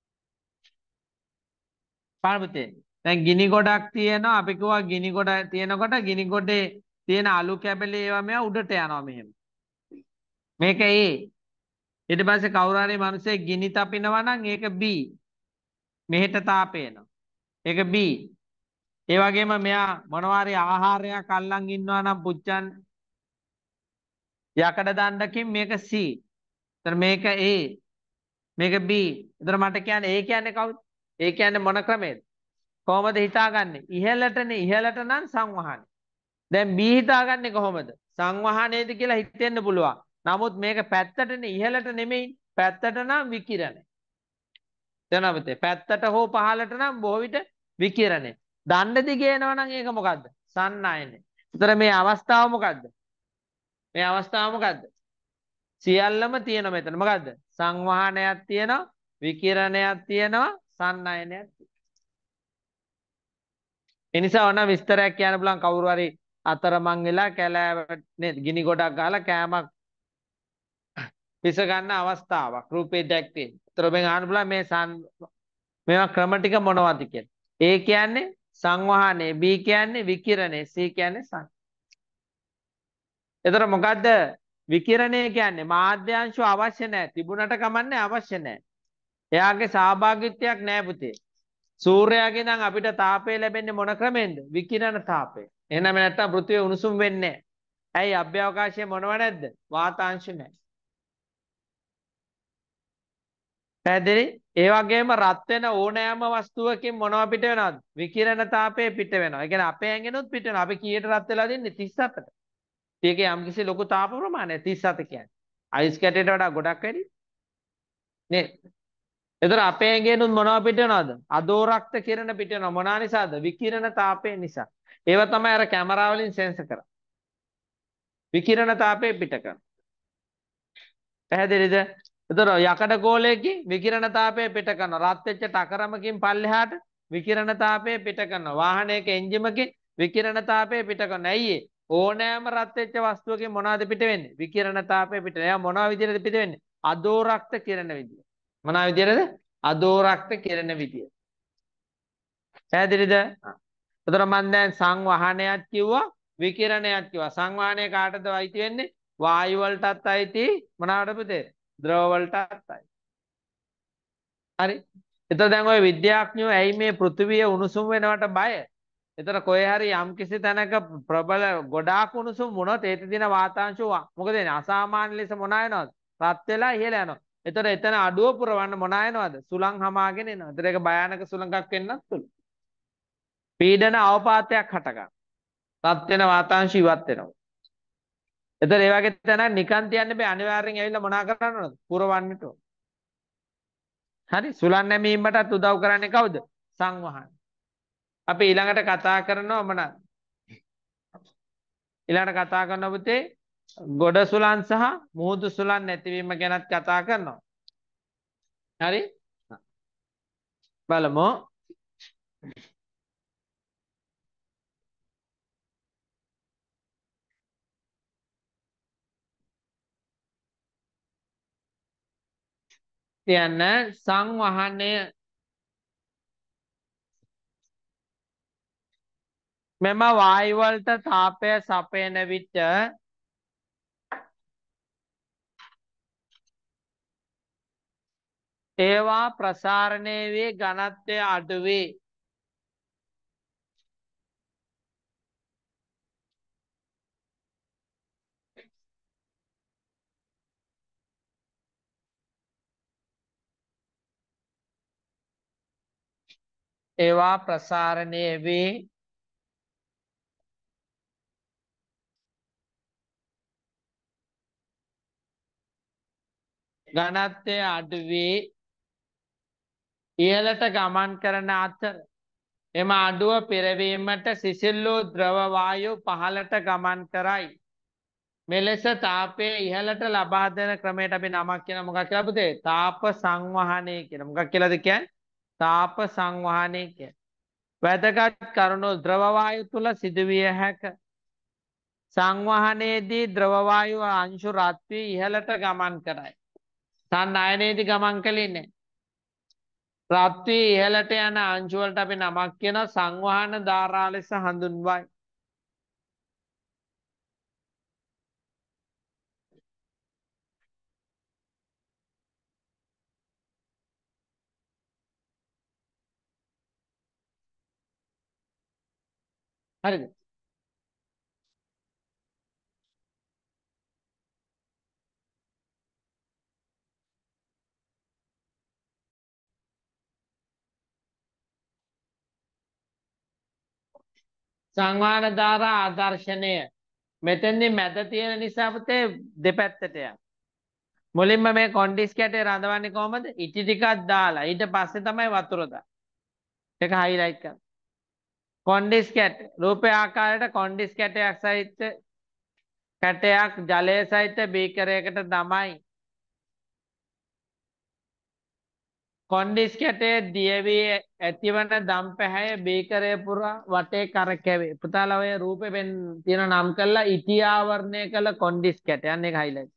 පාරමිතේ. දැන් ගිනි ගොඩක් තියෙනවා. අපි කිව්වා ගිනි ගොඩ තියෙනකොට ගිනි ගොඩේ තියෙන අලු කැබලේ ඒවා මෙයා උඩට යනවා මෙහෙම. මේක A. ඊට පස්සේ කවුරු හරි මිනිස්සෙක් ගිනි තපිනවා නම් ඒක B. මෙහෙට තාපය එනවා. ඒක B. ඒ වගේම මෙයා මොනවා හරි ආහාරයක් අල්ලන් ඉන්නවා නම් පුච්චන් යකඩ දණ්ඩකින් මේක C. එතන මේක A. මේක B. එතන මට කියන්නේ A කියන්නේ කවුද? A කියන්නේ මොන ක්‍රමයේද? කොහොමද හිතාගන්නේ? ඉහළටනේ ඉහළට නම් සංවහනයි. දැන් B හිතාගන්නේ කොහොමද? සංවහනයේද කියලා හිතෙන්න පුළුවන්. නමුත් මේක පැත්තටනේ ඉහළට නෙමෙයි. පැත්තට නම් විකිරණය. තේරෙනවද? පැත්තට හෝ පහළට නම් බොහෝ විට විකිරණය. දණ්ඩ දිගේ එනවා නම් ඒක මොකද්ද? සන්නායනය. ඒතර මේ අවස්ථාව මොකද්ද? මේ අවස්ථාව මොකද්ද? සියල්ලම තියෙනවා මෙතන. මොකද්ද? සංවහනයක් තියෙනවා, විකිරණයක් තියෙනවා, සන්නායනයක් තියෙනවා. ඒ නිසා ඕන විස්තරයක් කියන්න පුළුවන් කවුරු හරි අතරමං වෙලා කැලෑවට නේද ගිනි ගොඩක් ගහලා කෑමක් පිස ගන්න අවස්ථාවක් රූපේ දැක්කේ. ඒතර ඔබෙන් අහන්න පුළුවන් මේ මේවා ක්‍රම ටික මොනවද කියලා. A කියන්නේ සංවහනේ, B කියන්නේ විකිරණේ, C කියන්නේ සං. ඒතර මොකද්ද විකිරණය කියන්නේ? මාධ්‍යාංශ අවශ්‍ය නැහැ. තිබුණට කමන්නේ අවශ්‍ය නැහැ. එයාගේ සහභාගීත්වයක් නැහැ පුතේ. සූර්යයාගෙන් නම් අපිට තාපය ලැබෙන්නේ මොන ක්‍රමෙන්ද? විකිරණ තාපය. එහෙනම් නැත්තම් පෘථිවිය උණුසුම් වෙන්නේ නැහැ. ඇයි? අභ්‍යවකාශයේ මොනව නැද්ද? වාතාංශ නැහැ. පැහැදිලි? ඒ වගේම රත් වෙන ඕනෑම වස්තුවකින් මොනව පිට වෙනවද? විකිරණ තාපය පිට වෙනවා. ඒ කියන්නේ අපේ ඇඟෙනුත් පිට වෙනවා. අපි කීයට රත් වෙලා දෙන්නේ? තිස් හතට. ඒකේ යම්කිසි ලොකු තාප ප්‍රමාණයක් තිස් හත කියන්නේ. අයිස් කැටයට වඩා ගොඩක් වැඩි නේ. එතන අපේ ඇඟෙනුත් මොනව පිට වෙනවද? අදෝරක්ත කිරණ පිට වෙනවා. මොනවා නිසාද? විකිරණ තාපය නිසා. ඒව තමයි අර කැමරා වලින් සෙන්ස කරන්නේ. විකිරණ තාපය පිට කරනවා. පැහැදිලිද? එතකොට යකඩ ගෝලයකින් විකිරණ තාපය පිට කරනවා. රත් වෙච්ච ටකරමකින් පල්ලෙහාට විකිරණ තාපය පිට කරනවා. වාහනයක එන්ජිමකින් විකිරණ තාපය පිට කරනවා. ඇයි ඒ? ඕනෑම රත් වෙච්ච වස්තුවකින් මොනවද පිට වෙන්නේ? විකිරණ තාපය පිට වෙනවා. එයා මොනවා විදිහටද පිට වෙන්නේ? අදෝරක්ත කිරණ විදිය. මොනවා විදිහටද? අදෝරක්ත කිරණ විදිය. පැහැදිලිද? එතකොට මම දැන් සංවහනයක් කිව්වා විකිරණයක් කිව්වා. සංවහනය කාටද අයිති වෙන්නේ? වායු වලටත් අයිති මොනවාට පුතේ? ද්‍රව වලටත් අයිති. හරි. එතකොට දැන් ওই විද්‍යාඥයෝ ඇයි මේ පෘථිවිය උණුසුම් වෙනවට බය? එතකොට කොහේ හරි යම්කිසි තැනක ප්‍රබල ගොඩාක් උණුසුම් වුණොත් ඒ දින වාතාංශය මොකද වෙන්නේ? අසාමාන්‍ය ලෙස මොනා වෙනවද? රත් වෙලා ඉහළ යනවා. එතකොට එතන අඩුව පුරවන්න මොනා වෙනවද? සුළං හමාගෙන එනවා. එතකොට ඒක භයානක සුළඟක් වෙන්නත් පුළුවන්. පීඩන අවපාතයක් හටගන්න. රත් වෙන වාතාංශය ඉවත් වෙනවා. එතකොට ඒ වගේ තැනක් නිකන් තියන්න බෑ. අනිවාර්යෙන් ඇවිල්ලා මොනා කරන්න ඕනද? පුරවන්නට ඕන. හරි. සුළං නැමීමටත් උදව් කරන්නේ කවුද? සංවහන. අපි ඊළඟට කතා කරනවා මොනවාද? ඊළඟට කතා කරනවා පුතේ ගොඩ සුළං සහ මුහුදු සුළං නැතිවීම ගැනත් කතා කරනවා. හරි? බලමු. කියන්න සංවහනය මෙම වායු වලට තාපය සපයන විට ඒවා ප්‍රසාරණය වේ ඝනත්වය අඩු වේ. ඒවා ප්‍රසාරණය වේ ඝනත්වය අඩු වේ ඉහළට ගමන් කරන අතර එම අඩුව පෙරවීමට සිසිල් වූ ද්‍රව වායු පහළට ගමන් කරයි. මෙලෙස තාපය ඉහළට ලබා දෙන ක්‍රමයට අපි නමක් කියන මොකක් කියලා පුතේ? තාප සංවහනය කියන. මොකක් කියලාද කියන්නේ? තාප සංවහනය කියන. වැදගත් කරුණු ද්‍රව වායු තුල සිදුවිය හැක. සංවහනයේදී ද්‍රව වායු අංශු රත් වී ඉහළට ගමන් කරයි. සංනයනයේදී ගමන් කළේ නැහැ. රත් වී ඉහළට යන අංශු වලට අපි නමක් කියන සංවහන ධාරා ලෙස හඳුන්වයි. හරිද? සංවහන ධාරා ආදර්ශනය මෙතෙන්දී මැද තියෙන නිසා පුතේ දෙපැත්තට යන. මුලින්ම මේ කොන්ඩිස් කැටේ රඳවන්නේ කොහමද? ඉටි ටිකක් දාලා ඊට පස්සේ තමයි වතුර දාන්නේ. ඒක හයිලයිට් කරන්න. කොන්ඩිස් කැට රූපේ ආකාරයට කොන්ඩිස් කැටයක් සහිත කැටයක් ජලය සහිත බීකරයකට දමයි. කොන්ඩිස් කැටේ දියවී ඇතිවන දම් පැහැය බීකරය පුරා වටේ කරකැවේ. පුතාලා ඔය රූපේ පෙන් තියෙන නම් කරලා ඉටි ආවරණය කළ කොන්ඩිස් කැට. යන්නේ ඒක හයිලයිට්.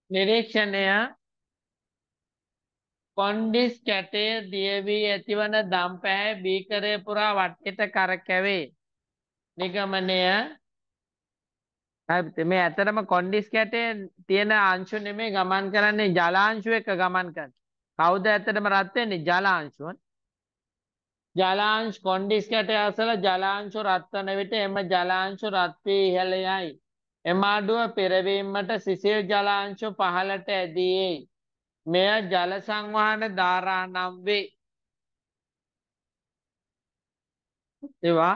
නිරීක්ෂණය කොන්ඩිස් කැටේ දියවී ඇතිවන දම් පැහැ බීකරය පුරා වටේට කරකැවේ. නිගමනය මේ ඇතරම කොන්ඩිස් කැටේ තියෙන අංශු නෙමේ ගමන් කරන්නේ ජලාංශුව එක ගමන් කරන්න. කවුද ඇත්තටම රත් වෙන්නේ? ජලාංශුව. ජලාංශ කොන්ඩිස් කැටය අසල ජලාංශු රත් වන විට එම ජලාංශු රත් වී ඉහළ යයි. එම අඩුව පෙරවීමට සිසිල් ජලාංශු පහළට ඇදී එයි. මෙය ජල සංවහන ධාරා නම් වේ. ඒවා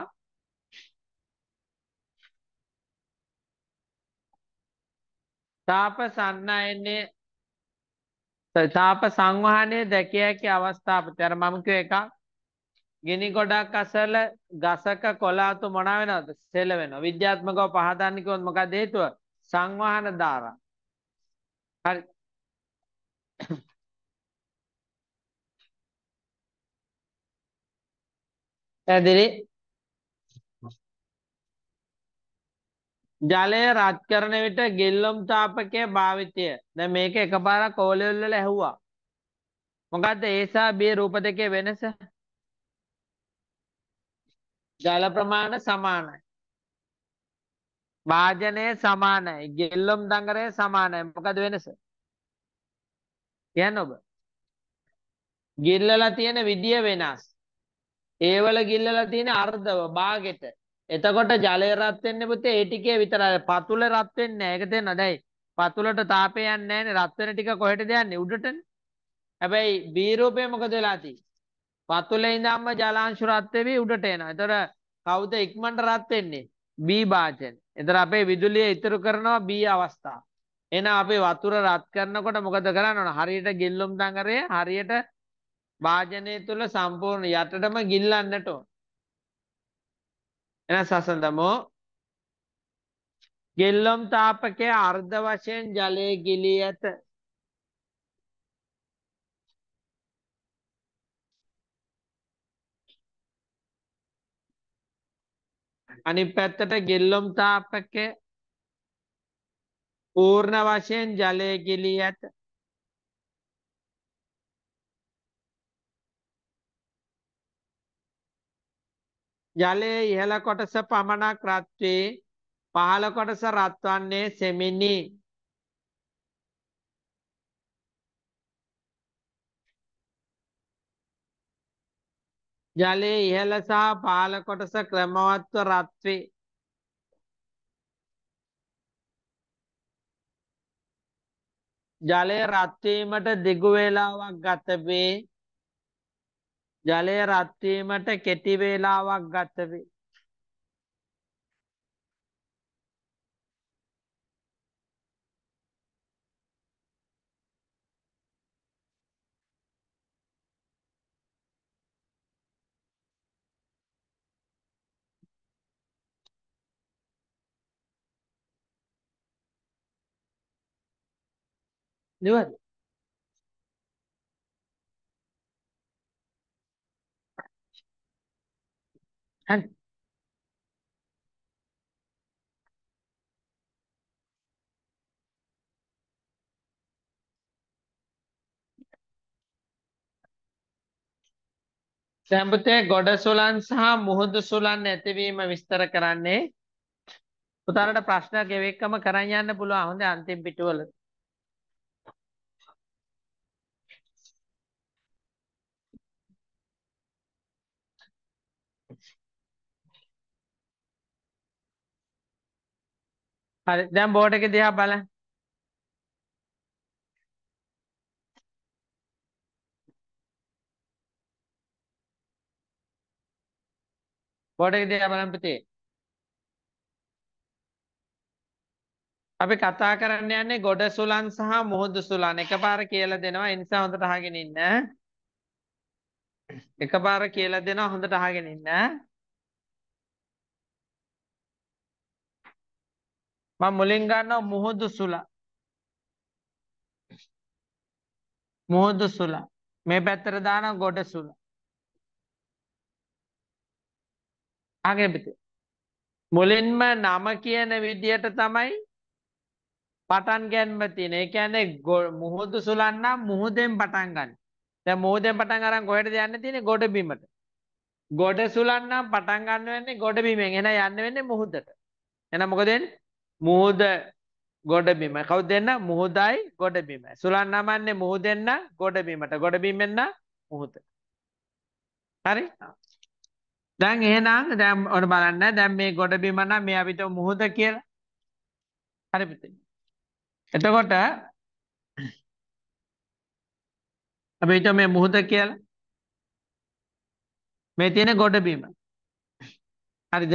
තාප සන්නයන්නේ තාප සංවහනය දැකිය හැකි අවස්ථාපති. අර මම කිව්ව එකක්. ගිනි ගොඩක් අසල ගසක කොළාතු මොනා වෙනවද? සෙල වෙනවා. විද්‍යාත්මකව පහදන්න කිව්වොත් මොකද හේතුව? සංවහන ධාරා. හරි. පැහැදිලි? ජලය රත් කරන විට ගෙල්ලොම් තාපකයේ භාවිතය. දැන් මේක එකපාරක් O level වල ඇහුවා. මොකද්ද A සහ B රූප දෙකේ වෙනස? ජල ප්‍රමාණ සමානයි. භාජනය සමානයි. ගෙල්ලොම් දඟරය සමානයි. මොකද වෙනස? කියන්න ඔබ. ගිල්ලලා තියෙන විදිය වෙනස්. ඒ වල ගිල්ලලා තියෙන අර්ධව භාගෙට. එතකොට ජලය රත් වෙන්නේ පුතේ ඒ ටිකේ විතරයි. පතුල රත් වෙන්නේ නැහැ. ඒක තේරෙනවද? ඇයි? පතුලට තාපය යන්නේ නැහැනේ. රත් වෙන ටික කොහෙටද යන්නේ? උඩටනේ. හැබැයි B රූපේ මොකද වෙලා තියෙන්නේ? පතුලේ ඉඳන්ම ජලාංශු රත් වෙවි උඩට එනවා. ඒතර කවුද ඉක්මනට රත් වෙන්නේ? B භාජන. ඒතර අපේ විදුලිය ඉතුරු කරනවා B අවස්ථාව. එහෙනම් අපි වතුර රත් කරනකොට මොකද කරන්න ඕන? හරියට ගිල්ලුම් දඟරය හරියට භාජනය තුල සම්පූර්ණ යටටම ගිල්ලන්නට ඕන. එහෙනම් සසඳමෝ ගෙල්ලොම් තාපකයේ අර්ධ වශයෙන් ජලයේ ගිලී ඇත. අනිත් පැත්තට ගෙල්ලොම් තාපකයේ පූර්ණ වශයෙන් ජලයේ ගිලී ඇත. ජලයේ ඉහළ කොටස පමණක් රත් වේ. පහළ කොටස රත් වන්නේ සෙමිනි. ජලයේ ඉහළ සහ පහළ කොටස ක්‍රමවත්ව රත් වේ. ජලය රත් වීමට දිගු වේලාවක් ගත වේ. ජලය රත් වීමට කෙටි වේලාවක් ගත වේ. නිවැරදි. හරි. දැන් පුතේ ගොඩ සුළං සහ මුහුදු සුළං ඇතිවීම විස්තර කරන්නේ. පුතාලට ප්‍රශ්නයක් ඒ එක්කම කරන් යන්න පුළුවන්. හොඳ අන්තිම පිටුවල. හරි. දැන් බෝඩ් එක දිහා බලන්න. බෝඩ් එක දිහා බලන්න පුතේ. අපි කතා කරන්න යන්නේ ගොඩ සුළං සහ මුහුදු සුළං. එකපාර කියලා දෙනවා. ඒ නිසා හොඳට අහගෙන ඉන්න. එකපාර කියලා දෙනවා. හොඳට අහගෙන ඉන්න. මම මුලින් ගන්නවා මුහුදු සුළං. මුහුදු සුළං. මේ පැත්තට දානවා ගොඩ සුළං. අහගෙන පුතේ. මුලින්ම නම කියන විදියට තමයි පටන් ගැනීම තියෙන. ඒ කියන්නේ මුහුදු සුලන් නම් මුහුදෙන් පටන් ගන්න. දැන් මුහුදෙන් පටන් අරන් කොහෙටද යන්න තියෙන්නේ? ගොඩ බිමට. ගොඩ සුලන් නම් පටන් ගන්න වෙන්නේ ගොඩ බිමෙන්. එහෙනම් යන්න වෙන්නේ මුහුදට. එහෙනම් මොකද වෙන්නේ? මුහුද ගොඩ බිම. කවුද දෙන්න? මුහුදයි ගොඩ බිම. සුලන් නමන්නේ මුහුදෙන් ගොඩ බිමට. ගොඩ බිමෙන් මුහුද. හරි? දැන් එහෙනම් දැන් ඔන්න බලන්න. දැන් මේ ගොඩ බිම නම් මේ අපිට මුහුද කියලා. හරි පුතේ. එතකොට අපි හිතුව මේ මුහුද කියලා. මේ තියෙන ගොඩ බිම. හරිද?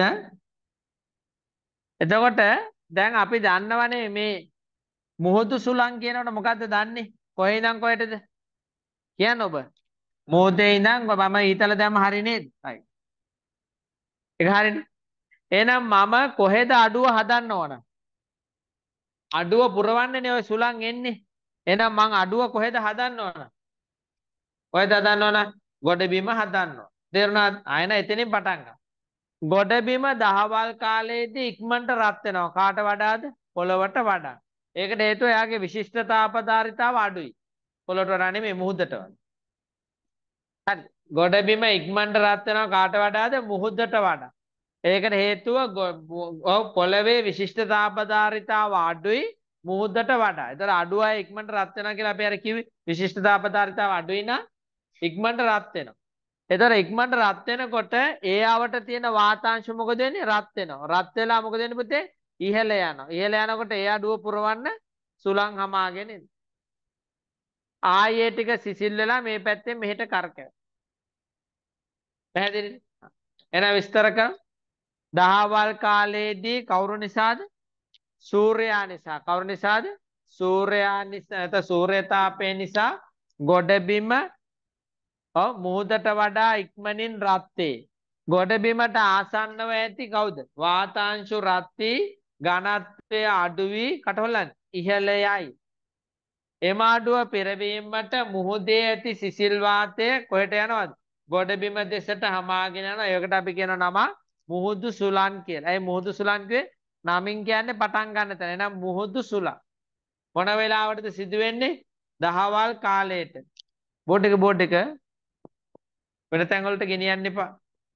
එතකොට දැන් අපි දන්නවනේ මේ මුහුදු සුලං කියනකොට මොකද්ද දන්නේ? කොහේ ඉඳන් කොහෙටද? කියන්න ඔබ. මුහුදේ ඉඳන් මම ඊතල දැම්ම හරි නේද? හරි. ඒක හරිනේ. එහෙනම් මම කොහෙද අඩුව හදන්න ඕන? අඩුව පුරවන්නේනේ ඔය සුලං එන්නේ. එහෙනම් මං අඩුව කොහෙද හදන්න ඕන? කොහෙද හදන්න ඕන? ගොඩබිම හදන්න ඕන. තේරුණාද? ආයෙන එතනින් පටන් ගන්න. ගොඩබිම දහවල් කාලයේදී ඉක්මනට රත් වෙනවා. කාට වඩාද? පොළවට වඩා. ඒකට හේතුව එයාගේ විශිෂ්ටතාවදාරිතාව අඩුයි. පොළොට වඩා නෙමෙයි මුහුදට වඩා. හරි. ගොඩබිම ඉක්මනට රත් වෙනවා කාට වඩාද? මුහුදට වඩා. ඒකට හේතුව පොළවේ විශිෂ්ටතාවදාරිතාව අඩුයි මුහුදට වඩා. ඒතර අඩු අය ඉක්මනට රත් වෙනවා කියලා අපි අර කිව්වේ. විශිෂ්ටතාවදාරිතාව අඩුයි නම් ඉක්මනට රත් වෙනවා. ඒතර ඉක්මනට රත් වෙනකොට ඒ ආවට තියෙන වාතාංශ මොකද වෙන්නේ? රත් වෙනවා. රත් වෙලා මොකද වෙන්නේ පුතේ? ඉහළ යනවා. ඉහළ යනකොට ඒ අඩුව පුරවන්න සුළං හමාගෙන එනවා. ආයේ ටික සිසිල් වෙලා මේ පැත්තෙන් මෙහෙට කරකැවෙනවා. පැහැදිලිද? එහෙනම් විස්තර කරමු. දහවල් කාලයේදී කවුරු නිසාද? සූර්යයා නිසා. කවුරු නිසාද? සූර්යයා නිසා. නැත්නම් සූර්ය තාපය නිසා ගොඩබිම ඔව් මුහුදට වඩා ඉක්මනින් රත් වේ. ගොඩබිමට ආසන්නව ඇති කවුද? වාතාංශු රත් වී ඝනත්වය අඩු වී කටහොල්ලන්නේ ඉහළ යයි. එම අඩුව පෙරවීමට මුහුදේ ඇති සිසිල් වාතය කොහෙට යනවද? ගොඩබිම දෙසට හමාගෙන යනවා. ඒකට අපි කියන නම මුහුදු සුලන් කියලා. ඒ මුහුදු සුලන් කියේ නමින් කියන්නේ පටන් ගන්න තැන. එහෙනම් මුහුදු සුලන්. මොන වෙලාවටද සිදු වෙන්නේ? දහවල් කාලයට. බෝඩ් එක බෝඩ් එක වෙන තැන් වලට ගෙනියන්න එපා.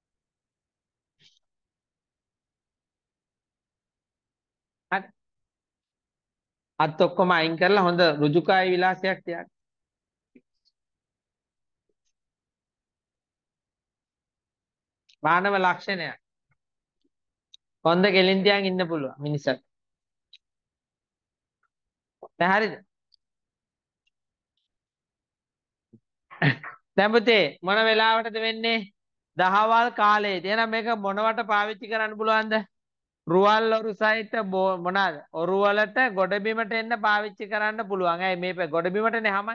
හරි. අත් ඔක්කොම අයින් කරලා හොඳ ඍජුකාය විලාසයක් තියන්න. මානව ලක්ෂණයක්. කොන්ද කෙලින් තියන් ඉන්න පුළුවන් මිනිස්සුන්ට. දැන් හරිද? දැන් පුතේ මොන වෙලාවටද වෙන්නේ? දහවල් කාලයේදී. එහෙනම් මේක මොනවට පාවිච්චි කරන්න පුළුවන්ද? රුවල් ඔරු සහිත මොනවාද? ඔරු වලට ගොඩබිමට එන්න පාවිච්චි කරන්න පුළුවන්. ඇයි මේ ගොඩබිමටනේ හැමයි.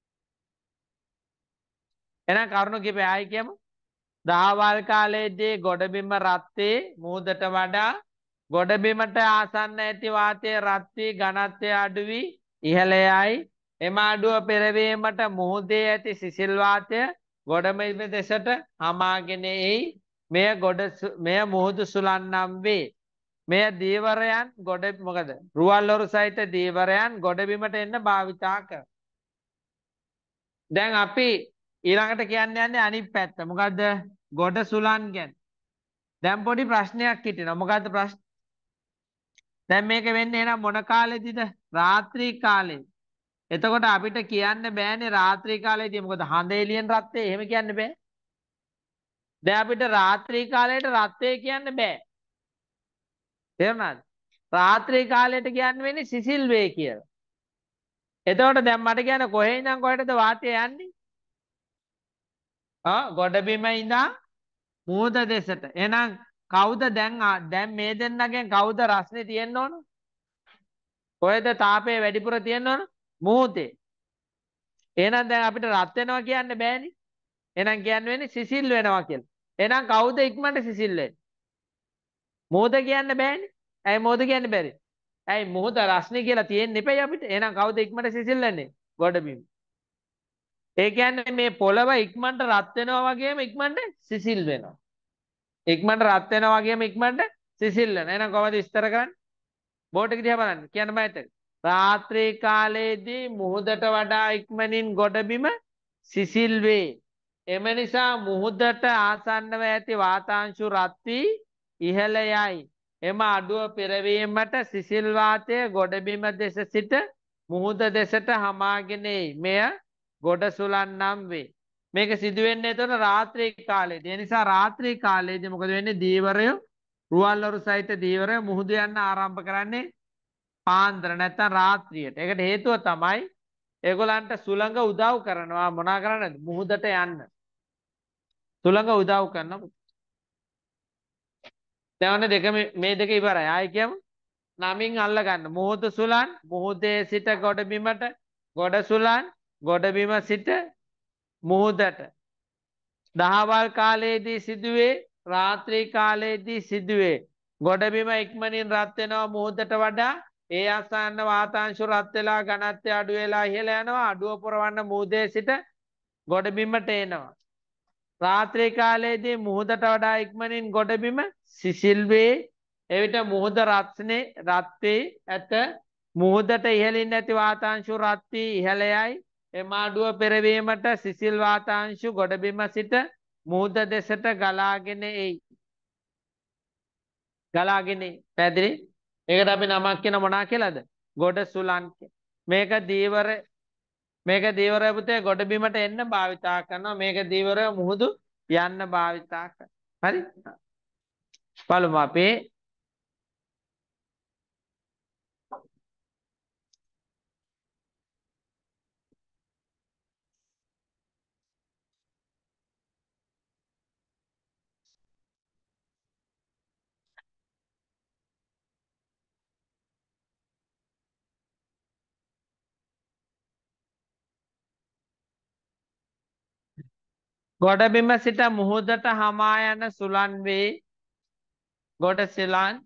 එහෙනම් කරුණු කිපේ ආයි කියමු. දහවල් කාලයේදී ගොඩබිම රත් වේ මුහුදට වඩා. ගොඩබිමට ආසන්න ඇති වාතයේ රත් වී ඝනත්වය අඩු වී ඉහළ යයි. එම අඩුව පෙරවීමට මුහුදේ ඇති සිසිල් වාතය ගොඩබිම දෙසට හමාගෙන එයි. මෙය ගොඩ මෙය මුහුදු සුලන් නම් වේ. මෙය දීවරයන් ගොඩ මොකද? රුවල් ඔරු සහිත දීවරයන් ගොඩබිමට එන්න භාවිතා කර. දැන් අපි ඊළඟට කියන්න යන්නේ අනිත් පැත්ත. මොකද්ද? ගොඩ සුලන් ගැන. දැන් පොඩි ප්‍රශ්නයක් හිටිනවා. මොකද්ද ප්‍රශ්න? දැන් මේක වෙන්නේ එහෙනම් මොන කාලෙදිද? රාත්‍රී කාලේ. එතකොට අපිට කියන්න බෑනේ රාත්‍රී කාලේදී මොකද හඳ එළියෙන් රත් වේ. එහෙම කියන්න බෑ. දැන් අපිට රාත්‍රී කාලයට රත් වේ කියන්න බෑ. තේරුණාද? රාත්‍රී කාලයට කියන්න වෙන්නේ සිසිල් වේ කියලා. එතකොට දැන් මට කියන්න කොහේ ඉඳන් කොහෙටද වාතය යන්නේ? ආ ගොඩබිම ඉඳන් මුහුද දෙසට. එහෙනම් කවුද දැන් දැන් මේ දෙන්නගෙන් කවුද රස්නේ තියෙන්න ඕන? කොහෙද තාපය වැඩිපුර තියෙන්න ඕන? මුහුදේ. එහෙනම් දැන් අපිට රත් වෙනවා කියන්න බෑනේ. එහෙනම් කියන්න වෙන්නේ සිසිල් වෙනවා කියලා. එහෙනම් කවුද ඉක්මනට සිසිල් වෙන්නේ? මුහුද කියන්න බෑනේ. ඇයි මුහුද කියන්න බැරි? ඇයි මුහුද රස්නේ කියලා තියෙන්න එපයි අපිට. එහෙනම් කවුද ඉක්මනට සිසිල් වෙන්නේ? ගොඩබිම. ඒ කියන්නේ මේ පොළව ඉක්මනට රත් වෙනවා වගේම ඉක්මනට සිසිල් වෙනවා. ඉක්මනට රත් වෙනවා වගේම ඉක්මනට සිසිල් වෙනවා. එහෙනම් කොහොමද විස්තර කරන්නේ? බෝඩ් එක දිහා බලන්න. කියන්න බෑ ඒක. රාත්‍රී කාලයේදී මුහුදට වඩා ඉක්මනින් ගොඩබිම සිසිල් වේ. එම නිසා මුහුදට ආසන්නව ඇති වාතාංශු රත් වී ඉහළ යයි. එම අඩුව පෙරවීමට සිසිල් වාතය ගොඩබිම දෙස සිට මුහුද දෙසට හමාගෙන එයි. මෙය ගොඩ සුළං නම් වේ. මේක සිදුවෙන්නේ එතකොට රාත්‍රී කාලයේදී. ඒ නිසා රාත්‍රී කාලයේදී මොකද වෙන්නේ? දීවරය රුවල්වරු සහිත දීවරය මුහුද යන්න ආරම්භ කරන්නේ පාන්දර නැත්තම් රාත්‍රියට. ඒකට හේතුව තමයි ඒගොල්ලන්ට සුළඟ උදව් කරනවා මොනා කරන්නද? මුහුදට යන්න. සුළඟ උදව් කරනවා. දැන් දෙක මේ දෙක ඉවරයි. ආයි කියමු. නමින් අල්ල ගන්න. මුහුද සුළං මුහුදේ සිට ගොඩබිමට ගොඩ සුළං ගොඩබිම සිට මුහුදට දහවල් කාලයේදී සිදුවේ රාත්‍රී කාලයේදී සිදුවේ ගොඩබිම ඉක්මනින් රත් වෙනවා මුහුදට වඩා ඒ ආසන්න වාතාංශු රත් වෙලා ඝනත්වය අඩු වෙලා ඉහළ යනවා අඩුව පුරවන්න මුහුදේ සිට ගොඩබිමට එනවා රාත්‍රී කාලයේදී මුහුදට වඩා ඉක්මනින් ගොඩබිම සිසිල් වේ එවිට මුහුද රත්නේ රත් වේ ඇත මුහුදට ඉහළින් ඇති වාතාංශු රත් වී ඉහළ යයි එම අඩුව පෙරවීමට සිසිල් වාතාංශු ගොඩබිම සිට මුහුද දෙසට ගලාගෙන එයි. ගලාගෙන පැදිරි ඒකට අපි නමක් කියන මොනා කියලාද? ගොඩ සුළං. මේක දීවර මේක දීවරය පුතේ ගොඩබිමට එන්න භාවිතා කරනවා. මේක දීවරය මුහුදු යන්න භාවිතා කරනවා. හරි? බලමු අපි ගොඩබිම සිට මුහුදට හමා යන සුළං වේ. ගොඩ සුළං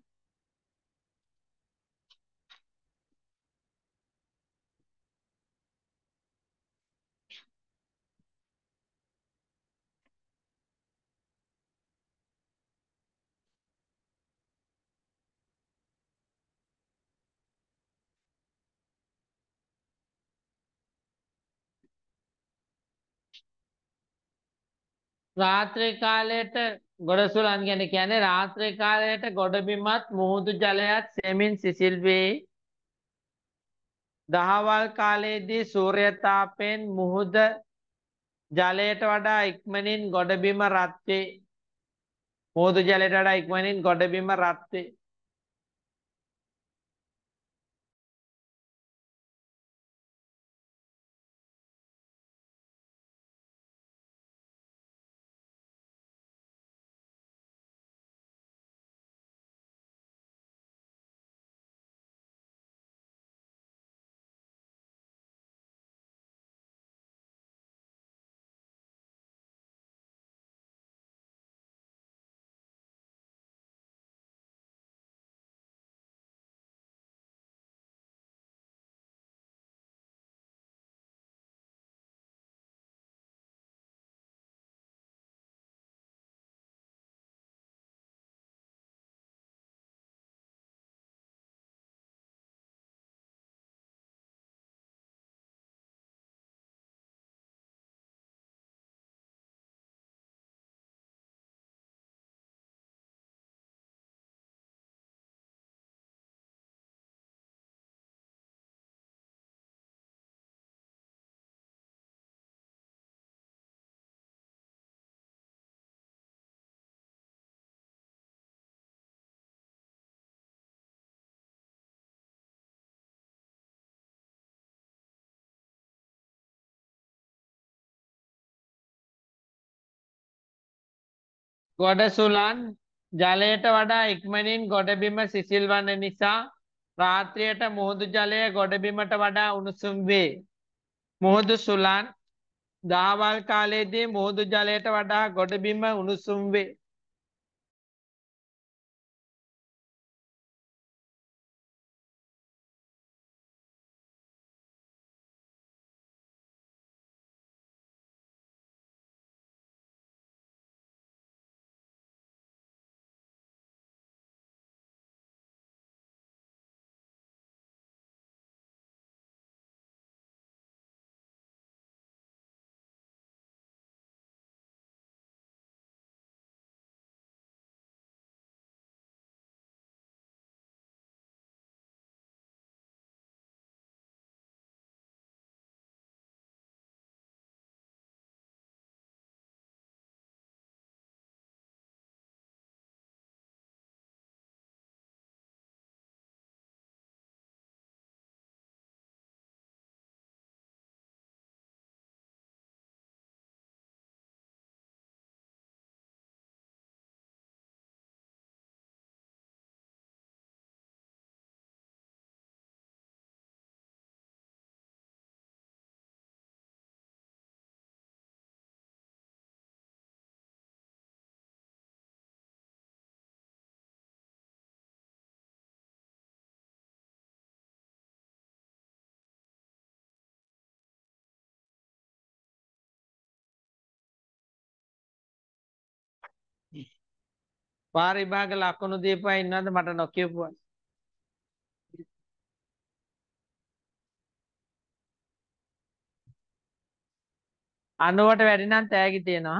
රාත්‍රී කාලයට ගොඩ සුළං ගැන කියන්නේ රාත්‍රී කාලයට ගොඩබිමත් මුහුදු ජලයත් සෙමින් සිසිල් වේ. දහවල් කාලයේදී සූර්ය තාපයෙන් මුහුද ජලයට වඩා ඉක්මනින් ගොඩබිම රත් වේ. මුහුදු ජලයට වඩා ඉක්මනින් ගොඩබිම රත් වේ. ගොඩ සුළං ජලයට වඩා ඉක්මනින් ගොඩබිම සිසිල් වන නිසා රාත්‍රියට මුහුදු ජලය ගොඩබිමට වඩා උණුසුම් වේ. මුහුදු සුළං දහවල් කාලයේදී මුහුදු ජලයට වඩා ගොඩබිම උණුසුම් වේ. වාර විභාග ලකුණු දීපුවා ඉන්නවද මට නොකියපුවා? අනූවට වැඩි නම් තෑගි තියෙනවා.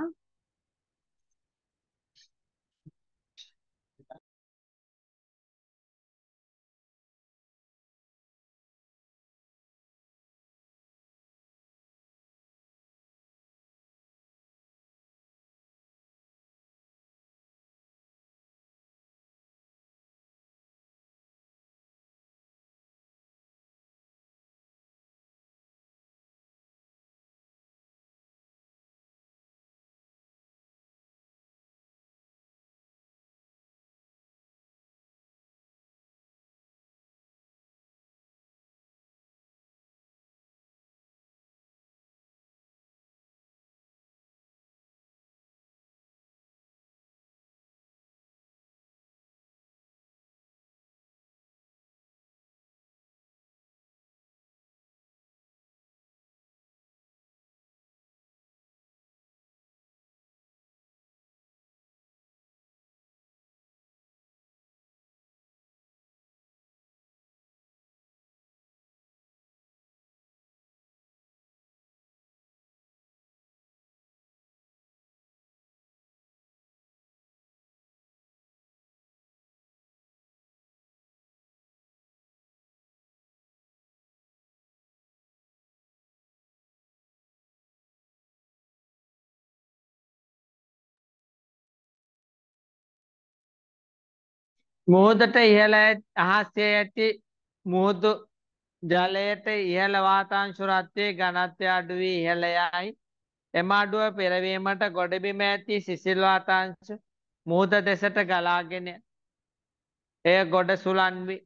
මුහුදට ඉහළ ඇත්- අහසේ ඇති මුහුදු ජලයට ඉහළ වාතාංශ රත්වයේ ඝනත්වය අඩු වී ඉහළ යයි. එම අඩුව පෙරවීමට ගොඩබිම ඇති සිසිල් වාතාංශ මුහුද දෙසට ගලාගෙන එය ගොඩ සුළන් වේ.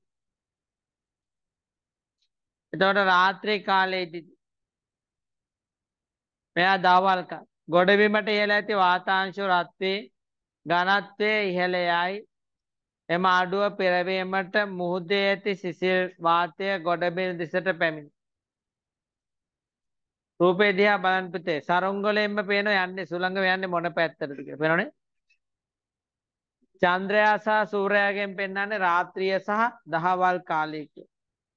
එතකොට රාත්‍රී කාලයේදී මෙයා දවල් කා ගොඩබිමට ඉහළ ඇති වාතාංශ රත්වයේ ඝනත්වය ඉහළ යයි. එම අඩුව පෙරවීමට මුහුදේ ඇති සිසිල් වාතය ගොඩබිම දෙසට පැමිණේ. රූපේ දිහා බලන්න පුතේ. සරුංගලයෙන්ම පේනවා යන්නේ සුළඟ යන්නේ මොන පැත්තටද කියලා. පේනවනේ? චන්ද්‍රයා සහ සූර්යයාගෙන් පෙන්වන්නේ රාත්‍රිය සහ දහවල් කාලය කියලා.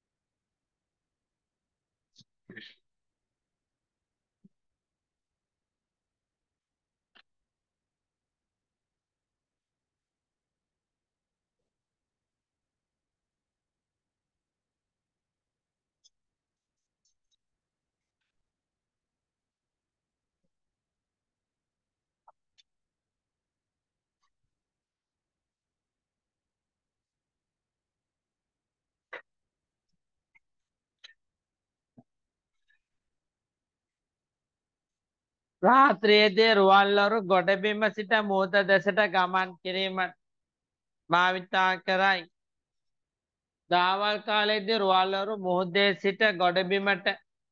රාත්‍රියේදී රුවල්වරු ගොඩබිම සිට මුහුද දෙසට ගමන් කිරීමට භාවිතා කරයි. දහවල් කාලයේදී රුවල්වරු මුහුදේ සිට ගොඩබිමට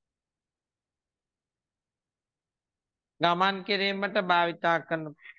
ගමන් කිරීමට භාවිතා කරනවා.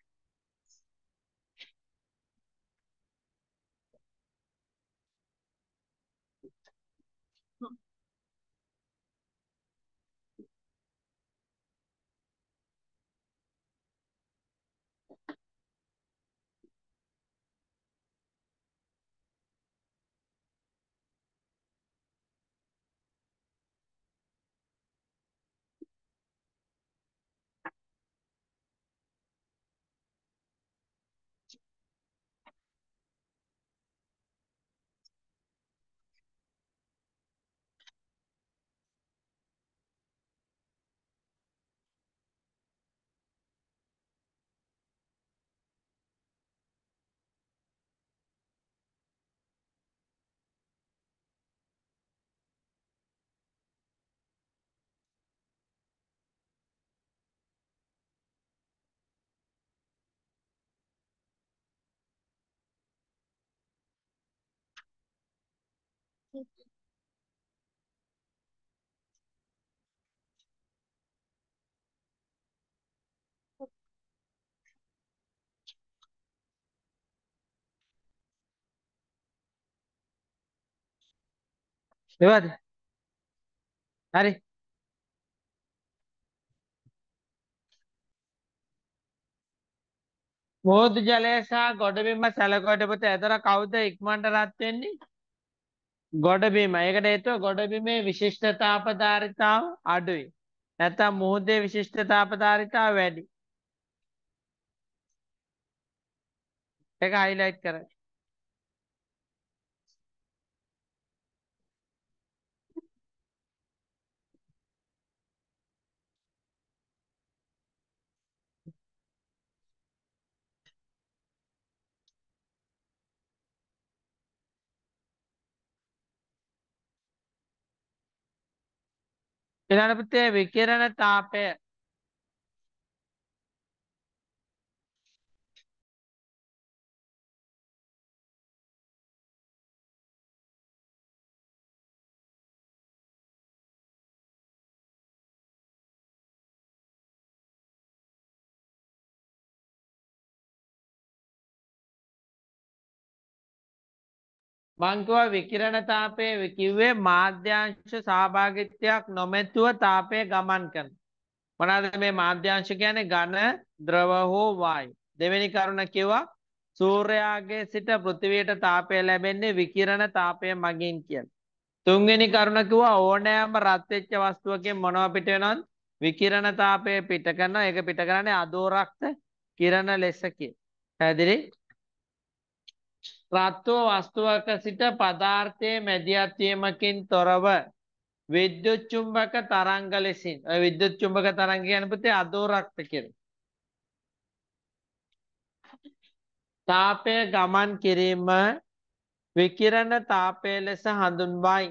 ඉවද? හරි. මුහුදු ජලය සහ ගොඩබිම සැලකොට පොත ඇතර කවුද ඉක්මනට රත් වෙන්නේ? ගොඩබිම. ඒකට හේතුව ගොඩබිමේ විශිෂ්ටතාපධාරිතාව අඩුයි. නැත්නම් මුහුදේ විශිෂ්ටතාපධාරිතාව වැඩි. ඒක හයිලයිට් කරන්න. ඊළඟ පුතේ විකිරණ තාපය. මං කිව්වා විකිරණ තාපය කිව්වේ මාධ්‍යාංශ සහභාගීත්වයක් නොමැතිව තාපය ගමන් කරන. මොනවාද මේ මාධ්‍යාංශ කියන්නේ? ඝන, ද්‍රව හෝ වායු. දෙවෙනි කරුණ කිව්වා සූර්යාගේ සිට පෘථිවියට තාපය ලැබෙන්නේ විකිරණ තාපය මගින් කියලා. තුන්වෙනි කරුණ කිව්වා ඕනෑම රත් වෙච්ච වස්තුවකින් මොනව පිට වෙනවද? විකිරණ තාපය පිට කරනවා. ඒක පිට කරන්නේ අදෝරක්ත කිරණ ලෙස කියලා. පැහැදිලි? රත්ව වස්තුවක සිට පදාර්ථයේ මැදිහත් වීමකින් තොරව විද්‍යුත් චුම්බක තරංග ලෙසින් ඔය විද්‍යුත් චුම්බක තරංග කියන පුතේ අදෝරක්ත කියලා. තාපය ගමන් කිරීම විකිරණ තාපය ලෙස හඳුන්වයි.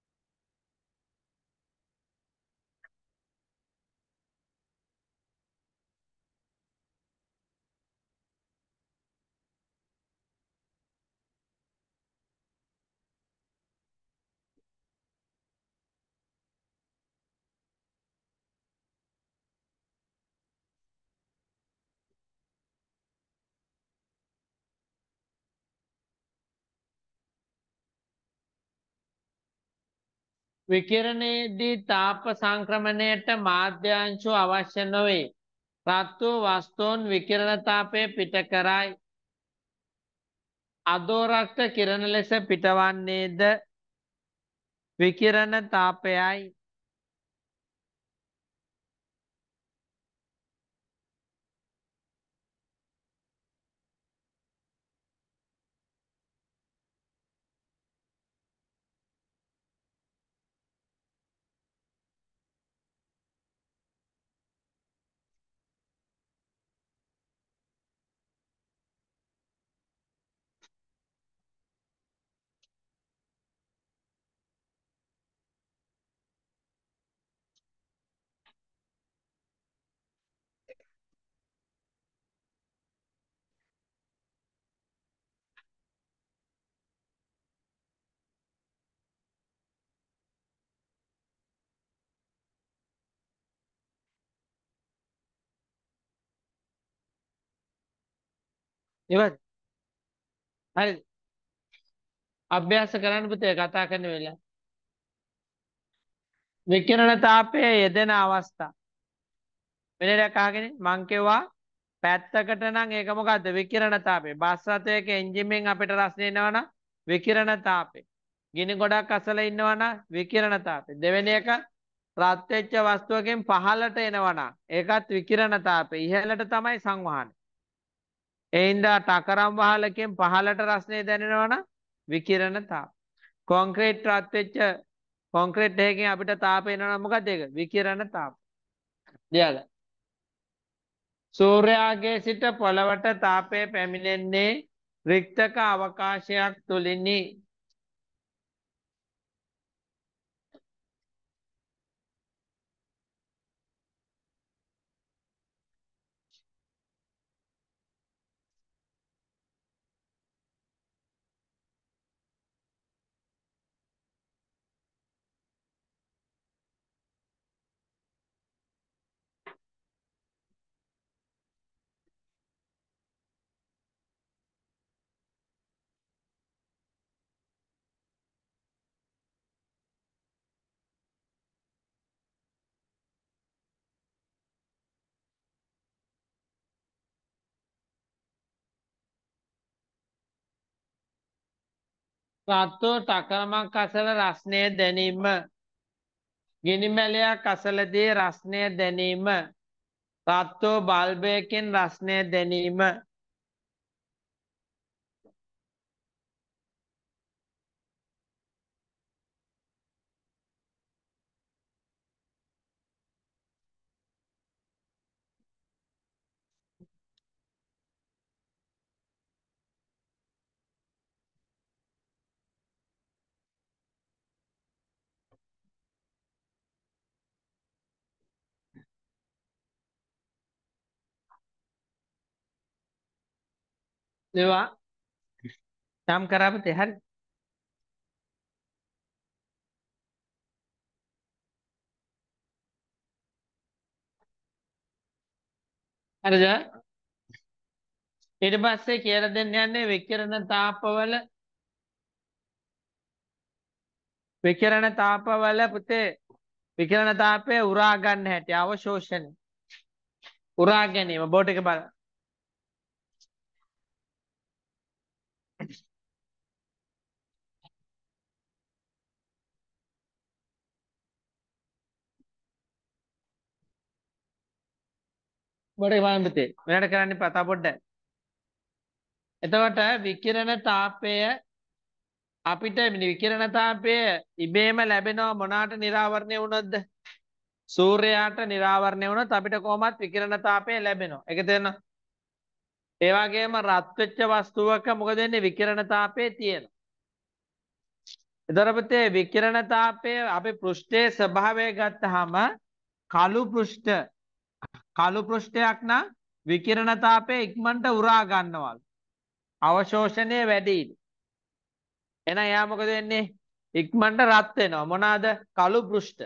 විකිරණයේදී තාප සංක්‍රමණයට මාධ්‍යාංශු අවශ්‍ය නොවේ. රත් වූ වස්තුන් විකිරණ තාපය පිට කරයි. අදෝරක්ත කිරණ ලෙස පිටවන්නේද විකිරණ තාපයයි. ඉවත් හරි අභ්‍යාස කරන්න පුතේ කතා කරන වෙලාව. විකිරණ තාපය යෙදෙන අවස්ථා වෙන එකක් අහගෙන මං කිව්වා පැත්තකට නම් ඒක මොකද්ද? විකිරණ තාපය. බස් රථයක එන්ජිමෙන් අපිට රස්නේ එනවනම් විකිරණ තාපය. ගිනි ගොඩක් අසල ඉන්නවනම් විකිරණ තාපය. දෙවෙනි එක රත් වෙච්ච වස්තුවකින් පහළට එනවනම් ඒකත් විකිරණ තාපය. ඉහළට තමයි සංවහන. ඒ හින්දා ටකරම් වහලකින් පහළට රස්නේ දැනෙනවනම් විකිරණ තාපය. කොන්ක්‍රීට් රත් වෙච්ච කොන්ක්‍රීට් එකකින් අපිට තාපය එනවනම් මොකද්ද ඒක? විකිරණ තාපය. දියාගන්න. සූර්යාගේ සිට පොළවට තාපය පැමිණෙන්නේ රික්තක අවකාශයක් තුළිනි. රත්තු ටකරමක් අසල රස්නය දැනීම. ගිනිමැලයක් අසලදී රස්නය දැනීම. රත්තු බල්බයකින් රස්නය දැනීම. ඒවා නම් කරපතේ හරි. හරිද? ඊට පස්සේ කියලා දෙන්න යන්නේ විකිරණ තාපවල විකිරණ තාපවල පුතේ විකිරණ තාපය උරා ගන්න හැටි අවශෝෂණය. උරා ගැනීම බෝඩ් එක බලන්න. බෝඩ් එක බලන්න පුතේ. මෙයාට කරන්න පතා පොඩ්ඩක්. එතකොට විකිරණ තාපය අපිට විකිරණ තාපය ඉබේම ලැබෙනවා මොනාට නිරාවරණය වුණොත්ද? සූර්යයාට නිරාවරණය වුණොත් අපිට කොහොමත් විකිරණ තාපය ලැබෙනවා. ඒක තේරෙනවද? ඒ වගේම රත් වෙච්ච වස්තුවක මොකද වෙන්නේ? විකිරණ තාපය තියෙනවා. එතකොට පුතේ විකිරණ තාපය අපි පෘෂ්ඨයේ ස්වභාවය ගත්තාම කළු පෘෂ්ඨ කළු පෘෂ්ඨයක් නම් විකිරණ තාපය ඉක්මනට උරා ගන්නවලු. අවශෝෂණය වැඩි. එහෙනම් එයා මොකද වෙන්නේ? ඉක්මනට රත් වෙනවා. මොනවාද? කළු පෘෂ්ඨ.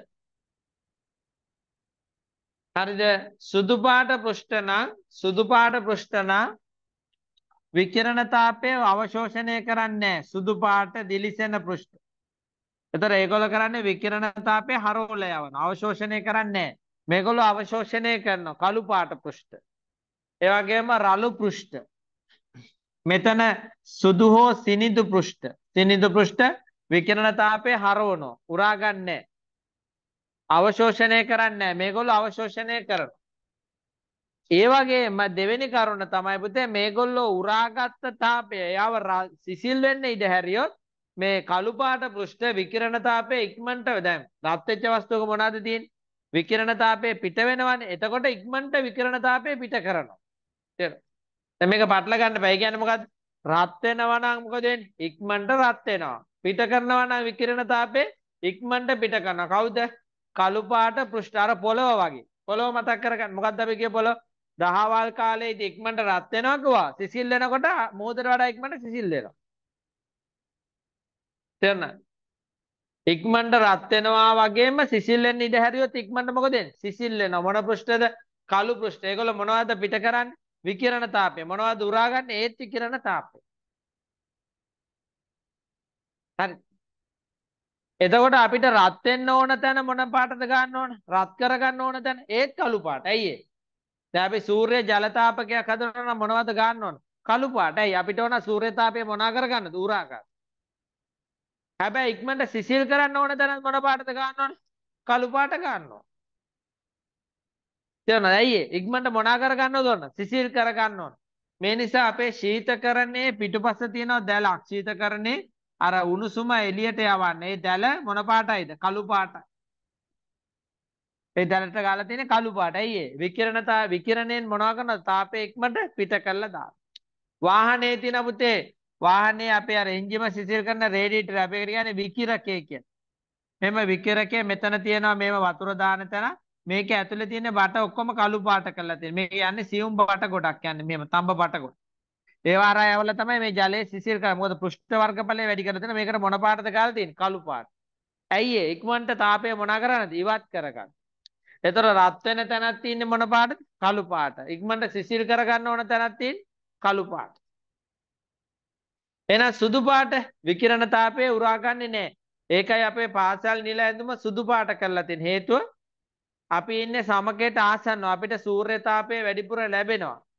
හරිද? සුදු පාට පෘෂ්ඨ නම් සුදු පාට පෘෂ්ඨ නම් විකිරණ තාපය අවශෝෂණය කරන්නේ සුදු පාට දිලිසෙන පෘෂ්ඨ. එතකොට ඒගොල්ලෝ කරන්නේ විකිරණ තාපය හරවල යවන. අවශෝෂණය කරන්නේ මේගොල්ලෝ අවශෝෂණය කරනවා කළු පාට පෘෂ්ඨ. ඒ වගේම රළු පෘෂ්ඨ. මෙතන සුදු හෝ සිනිඳු පෘෂ්ඨ. සිනිඳු පෘෂ්ඨ විකිරණ තාපය හරවනවා. උරා ගන්නෑ. අවශෝෂණය කරන්නේ මේගොල්ලෝ අවශෝෂණය කරනවා. ඒ වගේම දෙවෙනි කරුණ තමයි පුතේ මේගොල්ලෝ උරාගත්ත තාපය යව සිසිල් වෙන්න ඉඩ හැරියොත් මේ කළු පාට පෘෂ්ඨ විකිරණ තාපය ඉක්මනට දැන් රත් වෙච්ච වස්තුවක මොනවද තියෙන්නේ? විකිරණ තාපය පිට වෙනවනේ. එතකොට ඉක්මනට විකිරණ තාපය පිට කරනවා. තේරෙනවද? දැන් මේක පටල ගන්න බෑ. ඒ කියන්නේ මොකද්ද? රත් වෙනවා නම් මොකද වෙන්නේ? ඉක්මනට රත් වෙනවා. පිට කරනවා නම් විකිරණ තාපය ඉක්මනට පිට කරනවා. කවුද? කළු පාට පෘෂ්ඨ අර පොළව වගේ. පොළව මතක් කරගන්න. මොකද්ද අපි කියේ පොළව? දහවල් කාලේදී ඉක්මනට රත් වෙනවා කිව්වා. සිසිල් වෙනකොට මොහොතට වඩා ඉක්මනට සිසිල් වෙනවා. තේරුණාද? ඉක්මනට රත් වෙනවා වගේම සිසිල් වෙන්න ඉඩ හැරියොත් ඉක්මනට මොකද වෙන්නේ? සිසිල් වෙනවා. මොන පෘෂ්ඨද? කළු පෘෂ්ඨ. ඒගොල්ලෝ මොනවද පිට කරන්නේ? විකිරණ තාපය. මොනවද උරාගන්නේ? ඒත් විකිරණ තාපය. හරි. එතකොට අපිට රත් වෙන්න ඕන තැන මොන පාටද ගන්න ඕන? රත් කරගන්න ඕන තැන ඒත් කළු පාට. ඇයි ඒ? දැන් අපි සූර්ය ජල තාපකයක් හදනවා නම් මොනවද ගන්න ඕන? කළු පාට. ඇයි අපිට ඕන සූර්ය තාපය මොනා කරගන්නද? උරා ගන්න. හැබැයි ඉක්මනට සිසිල් කරන්න ඕන තැන මොන පාටද ගන්න ඕන? කළු පාට ගන්න ඕන. තේරුණාද? ඇයි ඒ? ඉක්මනට මොනා කරගන්නවද ඕන? සිසිල් කරගන්න ඕන. මේ නිසා අපේ ශීතකරණයේ පිටුපස තියෙන දැලක් ශීතකරණේ අර උණුසුම එළියට යවන්නේ. ඒ දැල මොන පාටයිද? කළු පාටයි. ඒ දැලට ගාලා තියෙන කළු පාට. ඇයි ඒ? විකිරණතා විකිරණයෙන් මොනවා කරනවද? තාපය ඉක්මනට පිට කරලා දාන. වාහනේ තියෙන පුතේ වාහනේ අපේ අර එන්ජිම සිසිල් කරන රේඩියේටර් අපේ කියන්නේ විකිරකය කියන. මෙම විකිරකයේ මෙතන තියෙනවා මේව වතුර දාන තැන. මේක ඇතුලේ තියෙන බට ඔක්කොම කළු පාට කරලා තියෙනවා. මේක යන්නේ සියුම් බට ගොඩක් යන්නේ. මෙහෙම තඹ බට ගොඩ. ඒ වාරායවල තමයි මේ ජලයේ සිසිල් කරන්නේ. මොකද පෘෂ්ඨ වර්ගඵලය වැඩි කරලා තියෙන මේකට මොන පාටද ගාලා තියෙන්නේ? කළු පාට. ඇයි ඒ? ඉක්මනට තාපය මොනා කරන්නද? ඉවත් කරගන්න. එතකොට රත් වෙන තැනක් තියෙන්නේ මොන පාටද? කළු පාට. ඉක්මනට සිසිල් කරගන්න ඕන තැනක් තියෙන්නේ කළු පාට. එහෙනම් සුදු පාට විකිරණ තාපය උරාගන්නේ නැහැ. ඒකයි අපේ පාසල් නිල ඇඳුම සුදු පාට කරලා තියෙන හේතුව අපි ඉන්නේ සමකයට ආසන්නව අපිට සූර්ය තාපය වැඩිපුර ලැබෙනවා.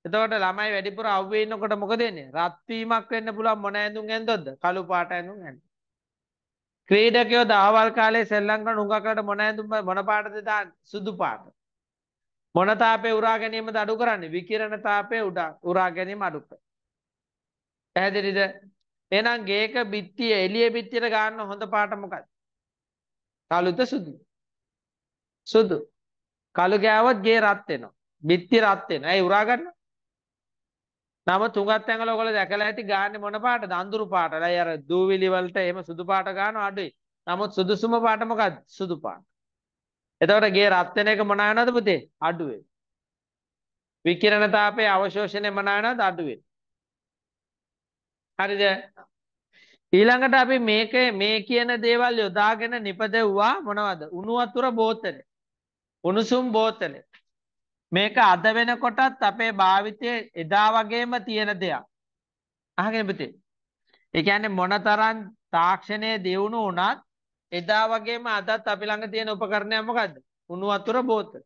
එතකොට ළමයි වැඩිපුර අවුවේ ඉන්නකොට මොකද වෙන්නේ? රත් වීමක් වෙන්න පුළුවන් මොන ඇඳුම් ඇඳොත්ද? කළු පාට ඇඳුම් ඇඳ. ක්‍රීඩකයෝ දහවල් කාලේ සෙල්ලම් කරන උඟකට මොන ඇඳුම් මොන පාටද දාන්නේ? සුදු පාට. මොන තාපේ උරා ගැනීමද අඩු කරන්නේ? විකිරණ තාපේ උඩා උරා ගැනීම අඩු කර. පැහැදිලිද? එහෙනම් ගේක බිත්තිය එළිය බිත්තියට ගන්න හොඳ පාට මොකක්ද? කළුද සුදු? සුදු. කළු ගෑවොත් ගේ රත් වෙනවා. බිත්තිය රත් වෙනවා. ඇයි උරා ගන්න? නමුත් තුඟත් ඇඟල ඔයගොල්ලෝ දැකලා ඇති ගාන්නේ මොන පාටද? අඳුරු පාටයි. අර දූවිලි වලට එහෙම සුදු පාට ගන්නවා අඩුයි. නමුත් සුදුසුම පාට මොකක්ද? සුදු පාට. එතකොට ගේ රත් වෙන එක මොන වෙනවද පුතේ? අඩු වෙනවා. විකිරණ තාපයේ අවශෝෂණය මොන වෙනවද? අඩු වෙනවා. හරිද? ඊළඟට අපි මේක මේ කියන දේවල් යොදාගෙන නිපදෙව්වා මොනවද? උණු වතුර බෝතලේ. උණුසුම් බෝතලේ. මේක අද වෙනකොටත් අපේ භාවිතයේ එදා වගේම තියෙන දෙයක්. අහගෙන පුතේ. ඒ කියන්නේ මොනතරම් තාක්ෂණයේ දියුණු වුණත් එදා වගේම අදත් අපි ළඟ තියෙන උපකරණයක් මොකද්ද? උණු වතුර බෝතල.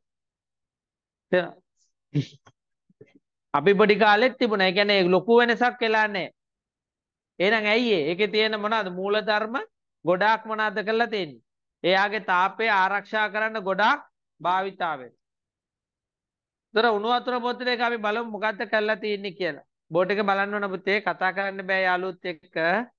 අපි පොඩි කාලෙත් තිබුණා. ඒ කියන්නේ ලොකු වෙනසක් වෙලා නැහැ. එහෙනම් ඇයි ඒ? ඒකේ තියෙන මොනවද? මූලධර්ම ගොඩාක් මොනවද කරලා තියෙන්නේ? එයාගේ තාපය ආරක්ෂා කරන්න ගොඩාක් භාවිතා වෙනවා. ඒතර උණු වතුර බෝතලයක අපි බලමු මොකද්ද කරලා තියෙන්නේ කියලා. බෝඩ් එක බලන්න ඕන පුතේ. කතා කරන්න බෑ යාළුවොත් එක්ක.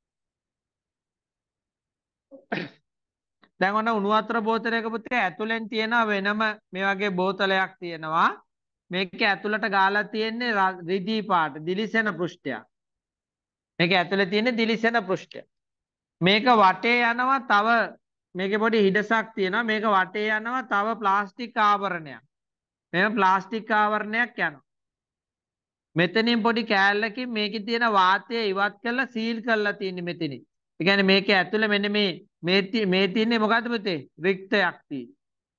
දැන් ඔන්න උණු වතුර බෝතලයක පුතේ ඇතුලෙන් තියෙන වෙනම මේ වගේ බෝතලයක් තියෙනවා. මේක ඇතුළට ගාලා තියෙන්නේ රිදී පාට දිලිසෙන පෘෂ්ඨයක්. මේක ඇතුලේ තියෙන්නේ දිලිසෙන පෘෂ්ඨය. මේක වටේ යනවා තව මේකේ පොඩි හිඩසක් තියෙනවා. මේක වටේ යනවා තව ප්ලාස්ටික් ආවරණයක්. මේක ප්ලාස්ටික් ආවරණයක් යනවා. මෙතනින් පොඩි කෑල්ලකින් මේකේ තියෙන වාතය ඉවත් කරලා සීල් කරලා තියෙන්නේ මෙතනින්. ඒ කියන්නේ මේක ඇතුලේ මෙන්න මේ මේ මේ තියෙන්නේ මොකද්ද පුතේ? රික්තයක් තියෙන්නේ.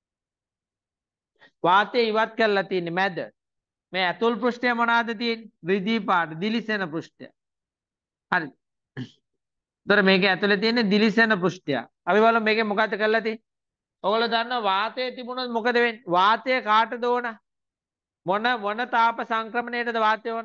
වාතය ඉවත් කරලා තියෙන්නේ මැද. මේ ඇතුල් පෘෂ්ඨය මොනවාද තියෙන්නේ? රිදී පාට දිලිසෙන පෘෂ්ඨය. හරි. ඒතර මේක ඇතුලේ තියෙන්නේ දිලිසෙන පෘෂ්ඨය. අපි බලමු මේකේ මොකද්ද කරලා තියෙන්නේ? ඔයගොල්ලෝ දන්නවා වාතය තිබුණොත් මොකද වෙන්නේ? වාතය කාටද ඕන? මොන මොන තාප සංක්‍රමණයටද වාතය ඕන?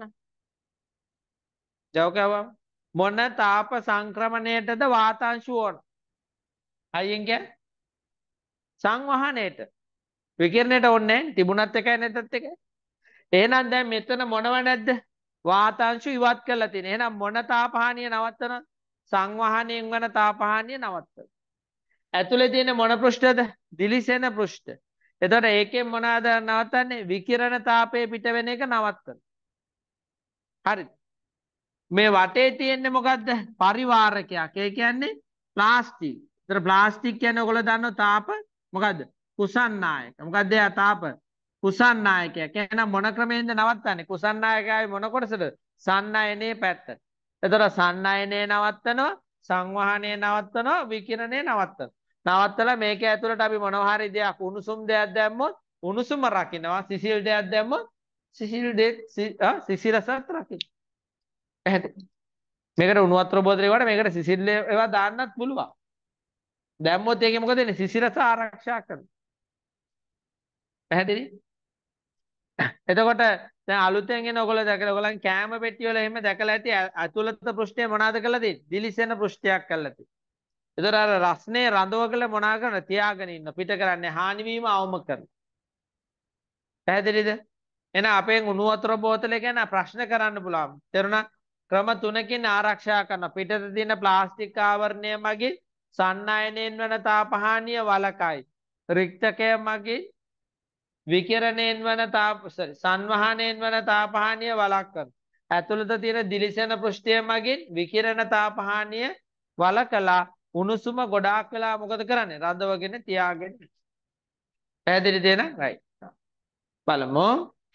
ජවකවම් මොන තාප සංක්‍රමණයටද වාතාංශු ඕන? අයියෙන් කියන්නේ සංවහනයට. විකිරණයට ඕනේ නැහැ. තිබුණත් එකයි නැතත් එකයි. එහෙනම් දැන් මෙතන මොනව නැද්ද? වාතාංශු ඉවත් කරලා තියෙන. එහෙනම් මොන තාපහානිය නවත්තනවද? සංවහණයෙන් වන තාපහානිය නවත්තන. ඇතුලේ තියෙන මොන පෘෂ්ඨද? දිලිසෙන පෘෂ්ඨ. එතකොට ඒකෙන් මොනවාද නවත්තන්නේ? විකිරණ තාපය පිට වෙන එක නවත්තන. හරිද? මේ වටේ තියෙන්නේ මොකද්ද? පරිවාරකයක්. ඒ කියන්නේ ප්ලාස්ටික්. ඒතර ප්ලාස්ටික් කියන්නේ ඔයගොල්ලෝ දන්නව තාප මොකද්ද? කුසන්නායක. මොකද්ද යා තාප? කුසන්නායකයක්. එහෙනම් මොන ක්‍රමයෙන්ද නවත්තන්නේ? කුසන්නායකයයි මොන කොටසද? සන්නයනේ පැත්ත. එතකොට සන්නයනේ නවත්තනවා, සංවහනය නවත්තනවා, විකිරණය නවත්තනවා. නවත්තලා මේක ඇතුළට අපි මොනවා හරි දෙයක් උණුසුම් දෙයක් දැම්මොත් උණුසුම රකින්නවා. සිසිල් දෙයක් දැම්මොත් සිසිල් දෙයක් සිසිලසත් රකින්න. පැහැදිලි. මේකට උණු වතුර බෝතලේ වඩා මේකට සිසිල් ඒවා දාන්නත් පුළුවන්. දැම්මොත් ඒකේ මොකද වෙන්නේ? සිසිලස ආරක්ෂා කරනවා. පැහැදිලි? එතකොට දැන් අලුතෙන් එන ඔයගොල්ලෝ දැකලා ඔයගොල්ලන් කැම පෙට්ටි වල එහෙම දැකලා ඇති ඇතුළත පෘෂ්ඨය මොනවාද කරලා තියෙන්නේ? දිලිසෙන පෘෂ්ඨයක් කරලා තියෙන්නේ. ඒතර අර රස්නේ රඳවකල මොනා කරන තියාගෙන ඉන්න පිට කරන්නේ හානි වීම අවම කරන. පැහැදිලිද? එහෙනම් අපෙන් උණු වතුර බෝතලේ ගැන ප්‍රශ්න කරන්න පුළුවන්. තේරුණා? ක්‍රම තුනකින් ආරක්ෂා කරන පිටත තියෙන ප්ලාස්ටික් ආවරණය මගින් සන්නයනයෙන් වන තාපහානිය වළකයි. රික්තකය මගින් විකිරණයෙන් වන තාප sorry සංවහනයෙන් වන තාපහානිය වළක්වන. ඇතුළත තියෙන දිලිසෙන පෘෂ්ඨය මගින් විකිරණ තාපහානිය වළකලා උණුසුම ගොඩාක් වෙලා මොකද කරන්නේ? රඳවගෙන තියාගෙන. පැහැදිලිද එහෙනම්? right. බලමු.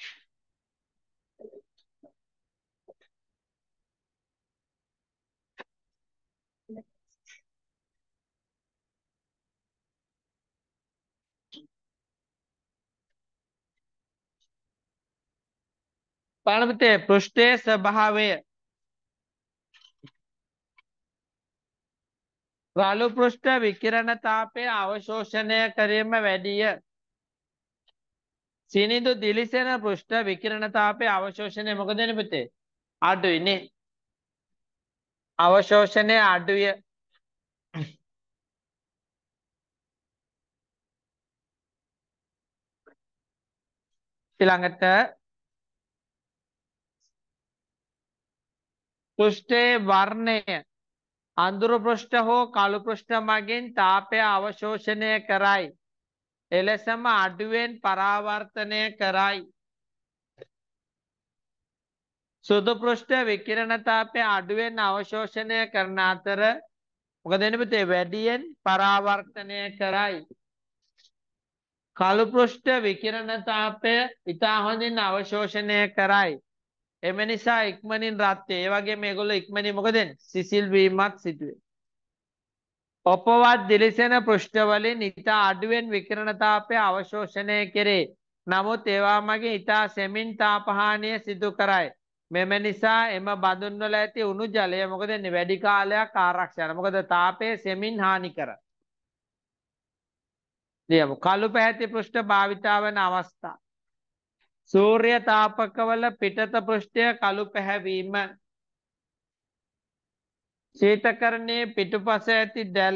බලමුතේ පෘෂ්ඨයේ ස්වභාවය. රළු පෘෂ්ඨ විකිරණ තාපය අවශෝෂණය කිරීම වැඩිය. සිනිඳු දිලිසෙන පෘෂ්ඨ විකිරණතාපයේ අවශෝෂණය මොකද වෙන්නේ පුතේ? අඩුයි නේ. අවශෝෂණය අඩුය. ඊළඟට පෘෂ්ඨයේ වර්ණය අඳුරු පෘෂ්ඨ හෝ කළු පෘෂ්ඨ මගින් තාපය අවශෝෂණය කරයි. එලෙසම අඩුවෙන් පරාවර්තනය කරයි. සුදු පෘෂ්ඨ විකිරණ තාපය අඩුවෙන් අවශෝෂණය කරන අතර මොකද වෙන්නේ පුතේ? වැඩියෙන් පරාවර්තනය කරයි. කළු පෘෂ්ඨ විකිරණ තාපය ඉතා හොඳින් අවශෝෂණය කරයි. එම නිසා ඉක්මනින් රත් වේ. ඒ වගේ මේගොල්ලෝ ඉක්මනින් මොකද වෙන්නේ? සිසිල් වීමක් සිදුවේ. ඔපවත් දිලිසෙන පෘෂ්ඨවලින් ඉතා අඩුවෙන් විකිරණ තාපය අවශෝෂණය කෙරේ. නමුත් ඒවා මගින් ඉතා සෙමින් තාපහානිය සිදු කරයි. මෙම නිසා එම බඳුන් වල ඇති උණු ජලය මොකද වෙන්නේ? වැඩි කාලයක් ආරක්ෂා කරනවා. මොකද තාපය සෙමින් හානි කරයි. ලියමු. කළු පැහැති පෘෂ්ඨ භාවිතා වන අවස්ථා. සූර්ය තාපකවල පිටත පෘෂ්ඨය කළු පැහැවීම. ශීතකරණයේ පිටුපස ඇති දැල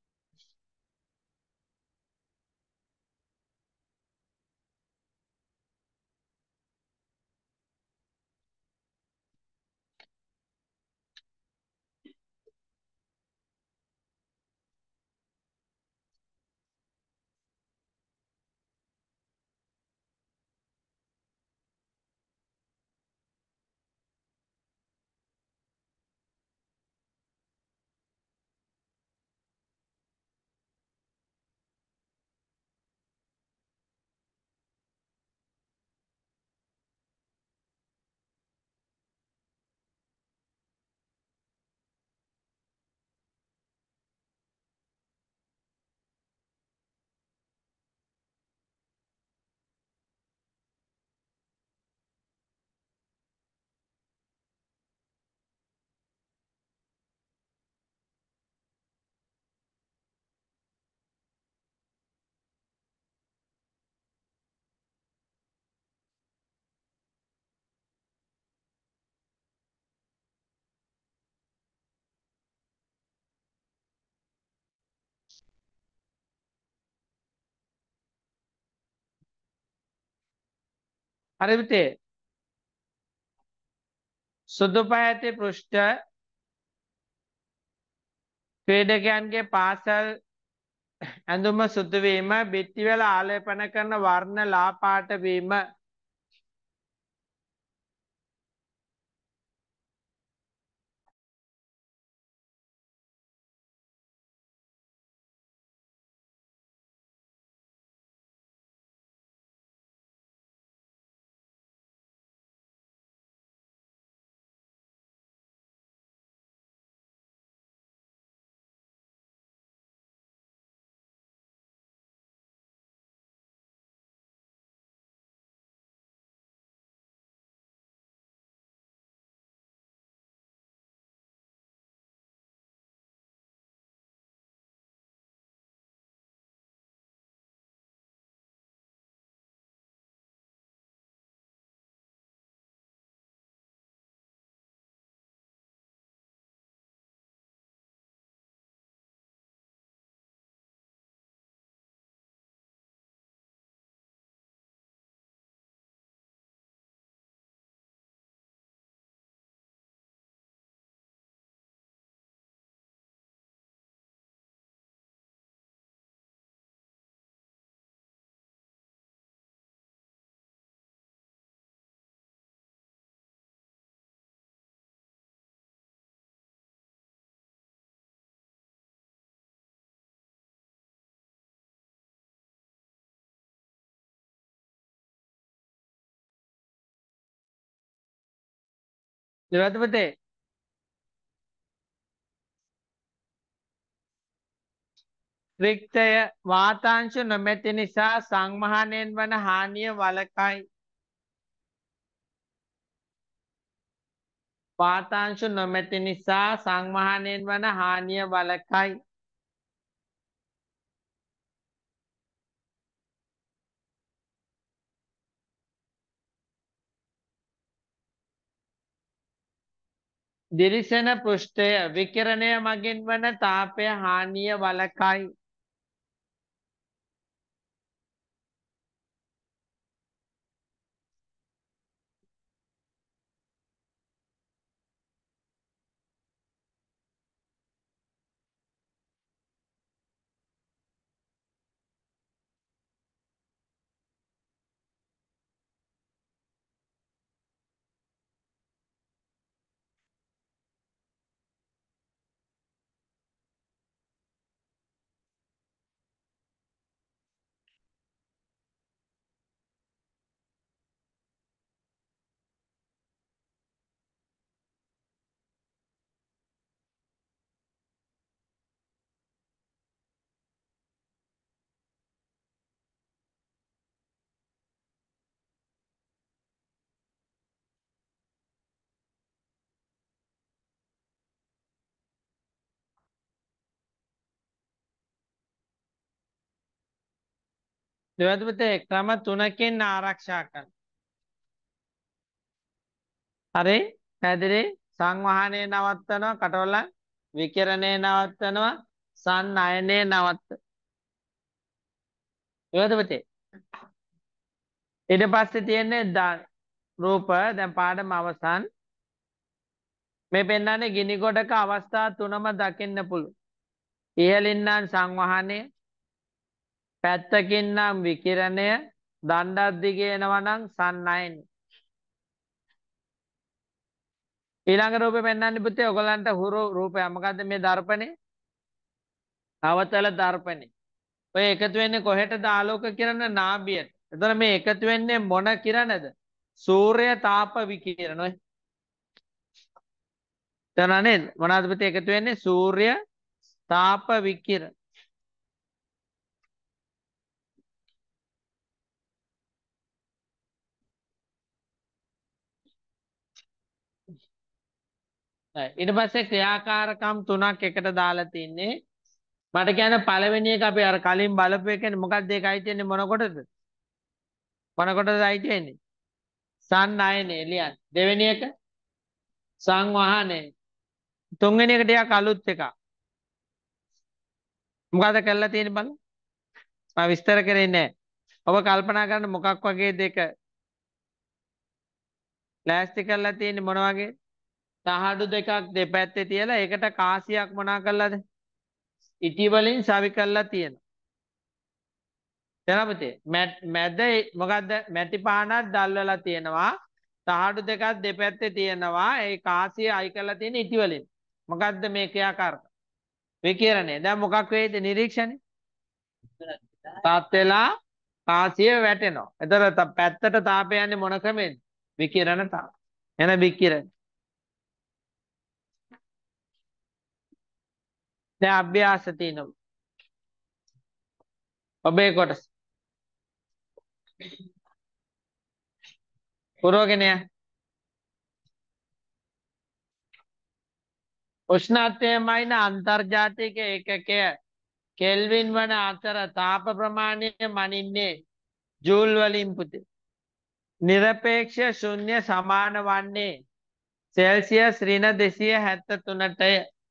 හරි පුතේ. සුදු පැහැති පෘෂ්ඨ ක්‍රීඩකයන්ගේ පාසල් ඇඳුම සුදු වීම, බිත්තිවල ආලේපන කරන වර්ණ ලා පාට වීම. ඉවත පුතේ. රික්තය වාතාංශ නොමැති නිසා සංවහනයෙන් වන හානිය වළකයි. වාතාංශ නොමැති නිසා සංවහනයෙන් වන හානිය වළකයි. දිලිසෙන පෘෂ්ඨය විකිරණය මගින් වන තාපය හානිය වළකයි. දෙවැනි පුතේ ක්‍රම තුනකින් ආරක්ෂා කරන. හරි පැහැදිලි සංවහනය නවත්තනවා කටවල විකිරණය නවත්තනවා සන්නයනය නවත්ත. දෙවැනි පුතේ ඊට පස්සේ තියෙන්නේ ද රූප දැන් පාඩම අවසන්. මේ පෙන්නන්නේ ගිනි ගොඩක අවස්ථා තුනම දකින්න පුළුවන්. ඉහළින් නම් සංවහනය, පැත්තකින් නම් විකිරණය, දණ්ඩක් දිගේ එනවා නම් සන්නයනය. ඊළඟ රූපේ පෙන්වන්නේ පුතේ ඔයගලන්ට හුරු රූපයක්. මොකද්ද මේ දර්පණේ? අවතල දර්පණේ. ඔය එකතු වෙන්නේ කොහෙටද ආලෝක කිරණ නාභියට. එතකොට මේ එකතු වෙන්නේ මොන කිරණද? සූර්ය තාප විකිරණ. ඔය තනනේ මොනවාද පුතේ එකතු වෙන්නේ? සූර්ය තාප විකිරණ. ඊට පස්සේ ක්‍රියාකාරකම් තුනක් එකට දාලා තින්නේ. මට කියන්න පළවෙනි එක අපි අර කලින් බලපු එකනේ මොකක්ද ඒක අයිති වෙන්නේ මොන කොටද? මොන කොටද අයිති වෙන්නේ? සන්නයනේ එළියන්. දෙවෙනි එක සංවහනේ. තුන්වෙනි එක ටිකක් අලුත් එකක්. මොකද කරලා තියෙන්නේ බලන්න. මම විස්තර කරේ නැහැ. ඔබ කල්පනා කරන්න මොකක් වගේ දෙක ලෑස්ති කරලා තියෙන්නේ මොන වගේ? තහඩු දෙකක් දෙපැත්තේ තියලා ඒකට කාසියක් මොනා කරලාද? ඉටි වලින් සවි කරලා තියෙනවා. තේරෙනවද? මැද මොකද්ද? මැටි පානක් දැල්වලා තියෙනවා. තහඩු දෙකක් දෙපැත්තේ තියෙනවා. ඒ කාසිය අයි කරලා තියෙන ඉටි වලින්. මොකද්ද මේ ක්‍රියාකාරක? විකිරණය. දැන් මොකක් වෙයිද නිරීක්ෂණය? තාත් වෙලා කාසිය වැටෙනවා. එතකොට පැත්තට තාපය යන්නේ මොන ක්‍රමෙන්ද? විකිරණ තාප. එන විකිරණ. දැන් අභ්‍යාස තියෙනවා. ඔබේ කොටස. පුරෝගණය. උෂ්ණත්වයමයින අන්තර්ජාතික ඒකකය කෙල්වින් වන අතර තාප ප්‍රමාණය මනින්නේ ජූල් වලින් පුතේ. නිරපේක්ෂ ශුන්‍ය සමාන වන්නේ සෙල්සියස් ඍණ දෙසිය හැත්ත තුනටය.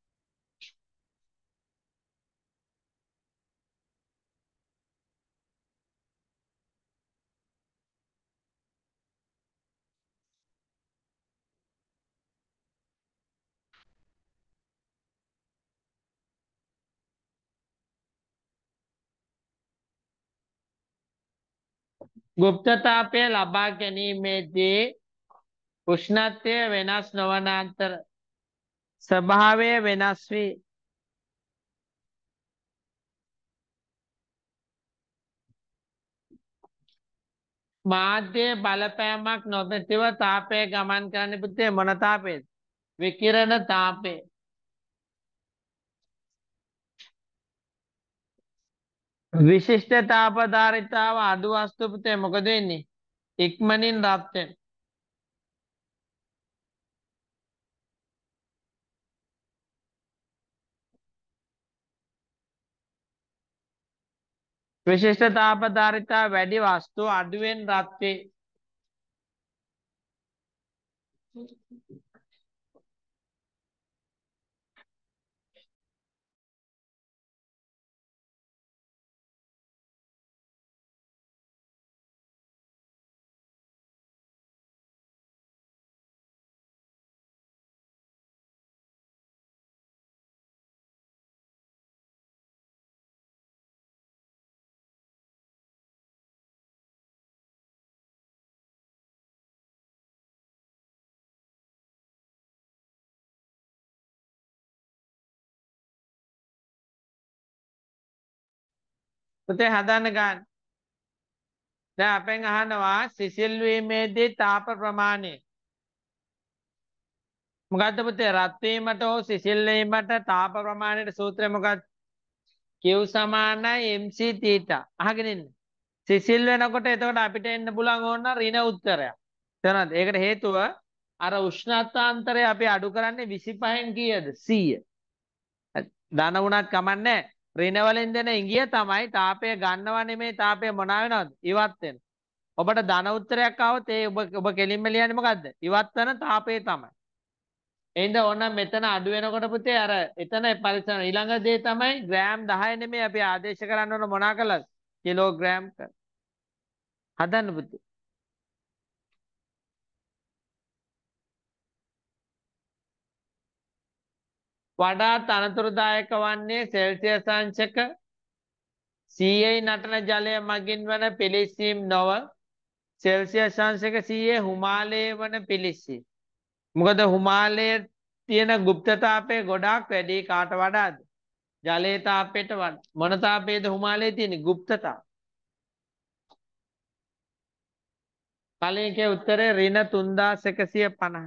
ගුප්තතාපය ලබා ගැනීමේදී උෂ්ණත්වය වෙනස් නොවන අතර ස්වභාවය වෙනස් වී මාධ්‍ය බලපෑමක් නොමැතිව තාපය ගමන් කරන්න පුතේ මොන තාපයද? විකිරණ තාපය. විශිෂ්ට තාපධාරිතාව අඩු වස්තු පුතේ මොකද වෙන්නේ? ඉක්මනින් රත් වෙනවා. විශිෂ්ට තාපධාරිතාව වැඩි වස්තු අඩුවෙන් රත් වේ. පුතේ හදන්න ගන්න. දැන් අපෙන් අහනවා සිසිල් වීමේදී තාප ප්‍රමාණය. මොකද්ද පුතේ? රත් වීමට හෝ සිසිල් වීමට තාප ප්‍රමාණයට සූත්‍රය මොකක්ද? Q සමානයි mc θ. අහගෙන ඉන්න. සිසිල් වෙනකොට එතකොට අපිට එන්න පුළුවන් ඕන ඍණ උත්තරයක්. තේරෙනවද? ඒකට හේතුව අර උෂ්ණත්වාන්තරය අපි අඩු කරන්නේ විසිපහෙන් කීයද? සීය. ධන වුණත් කමන්නේ ඍණ වලින් දෙන ඉංගිය තමයි තාපය ගන්නව නෙමෙයි තාපය මොනවා වෙනවද? ඉවත් වෙන. ඔබට ධන උත්තරයක් ආවොත් ඒ ඔබ ඔබ කෙලින්ම ලියන්නේ මොකද්ද? ඉවත් වෙන තාපය තමයි. එහෙනම් ඕන මෙතන අඩු වෙනකොට පුතේ අර එතන පරිස්සම ඊළඟ දේ තමයි ග්‍රෑම් දහය නෙමෙයි අපි ආදේශ කරන්න ඕන මොනා කළාද? කිලෝග්‍රෑම් හදන්න පුතේ. වඩාත් අනතුරුදායක වන්නේ සෙල්සියස් අංශක සීයේ නටන ජලය මගින් වන පිලිස්සීම් නොව සෙල්සියස් අංශක සීයේ හුමාලයේ වන පිලිස්සීම්. මොකද හුමාලයේ තියෙන ගුප්තතාපය ගොඩාක් වැඩි කාට වඩාද? ජලයේ තාපයට වඩා. මොන තාපයේද හුමාලයේ තියෙන්නේ? ගුප්තතාපය. කලින් එකේ උත්තරේ ඍණ තුන්දාස් එකසිය පනහයි.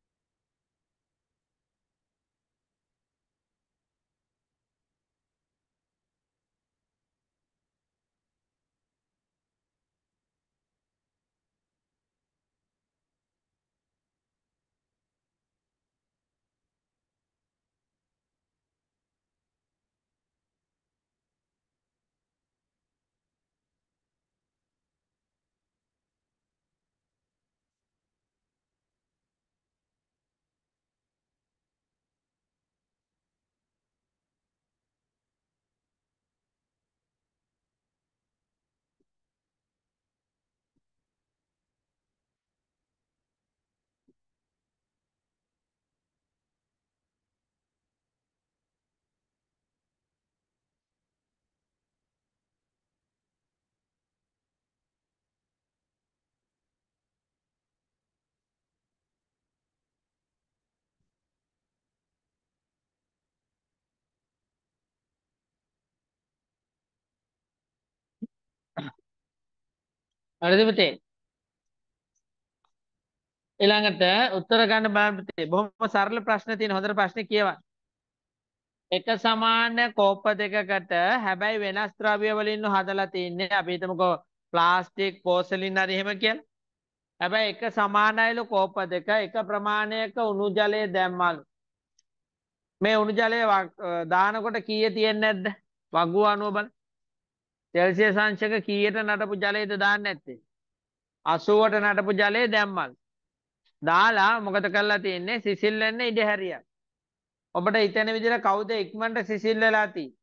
හරිද පුතේ? ඊළඟට උත්තර ගන්න බලන්න පුතේ. බොහොම සරල ප්‍රශ්න තියෙන හොඳට ප්‍රශ්නේ කියවන්න. එක සමාන කෝප දෙකකට හැබැයි වෙනස් ද්‍රව්‍ය වලින් හදලා තින්නේ. අපි හිතමුකෝ ප්ලාස්ටික් පෝසලින් හරි එහෙම කියලා. හැබැයි එක සමානයිලු කෝප දෙක එක ප්‍රමාණයක උණු ජලය දැම්මලු. මේ උණු ජලය දානකොට කීයේ තියෙන්නේ නැද්ද? වගුව අණුව බලන්න. සෙල්සියස් අංශක කීයට නටපු ජලයද දාන්නේ නැත්තේ? අසූවට නටපු ජලය දැම්මල්. දාලා මොකද කරලා තියෙන්නේ? සිසිල් වෙන්න ඉඩ හැරියා. ඔබට හිතෙන විදිහට කවුද ඉක්මනට සිසිල් වෙලා තියෙන්නේ?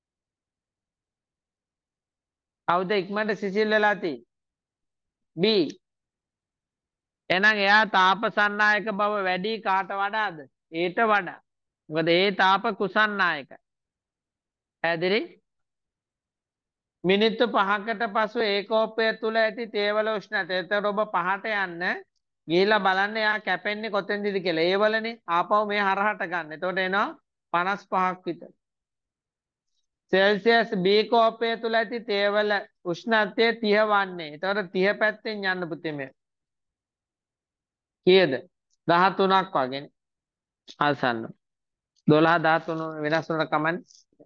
කවුද ඉක්මනට සිසිල් වෙලා තියෙන්නේ? B. එහෙනම් එයා තාප සන්නායක බව වැඩි කාට වඩාද? ඒට වඩා. මොකද ඒ තාප කුසන්නායකයි. පැහැදිලි? මිනිත්තු පහකට පසු ඒකෝපය තුල ඇති තේවල උෂ්ණත්වය. එතකොට ඔබ පහට යන්න ගිහිල්ලා බලන්න එයා කැපෙන්නේ කොතෙන්දද කියලා. ඒ වලනේ ආපහු මේ හරහට ගන්න. එතකොට එනවා පනස් පහක් විතර. සෙල්සියස් B කෝපය තුල ඇති තේවල උෂ්ණත්වය තිහ වන්නේ. එතකොට තිහ පැත්තෙන් යන්න පුතේ මේ. කීයද? දහතුනක් වගේ. ආසන්න. දොළහ දහතුන වෙනස් වුණා කමන්නේ.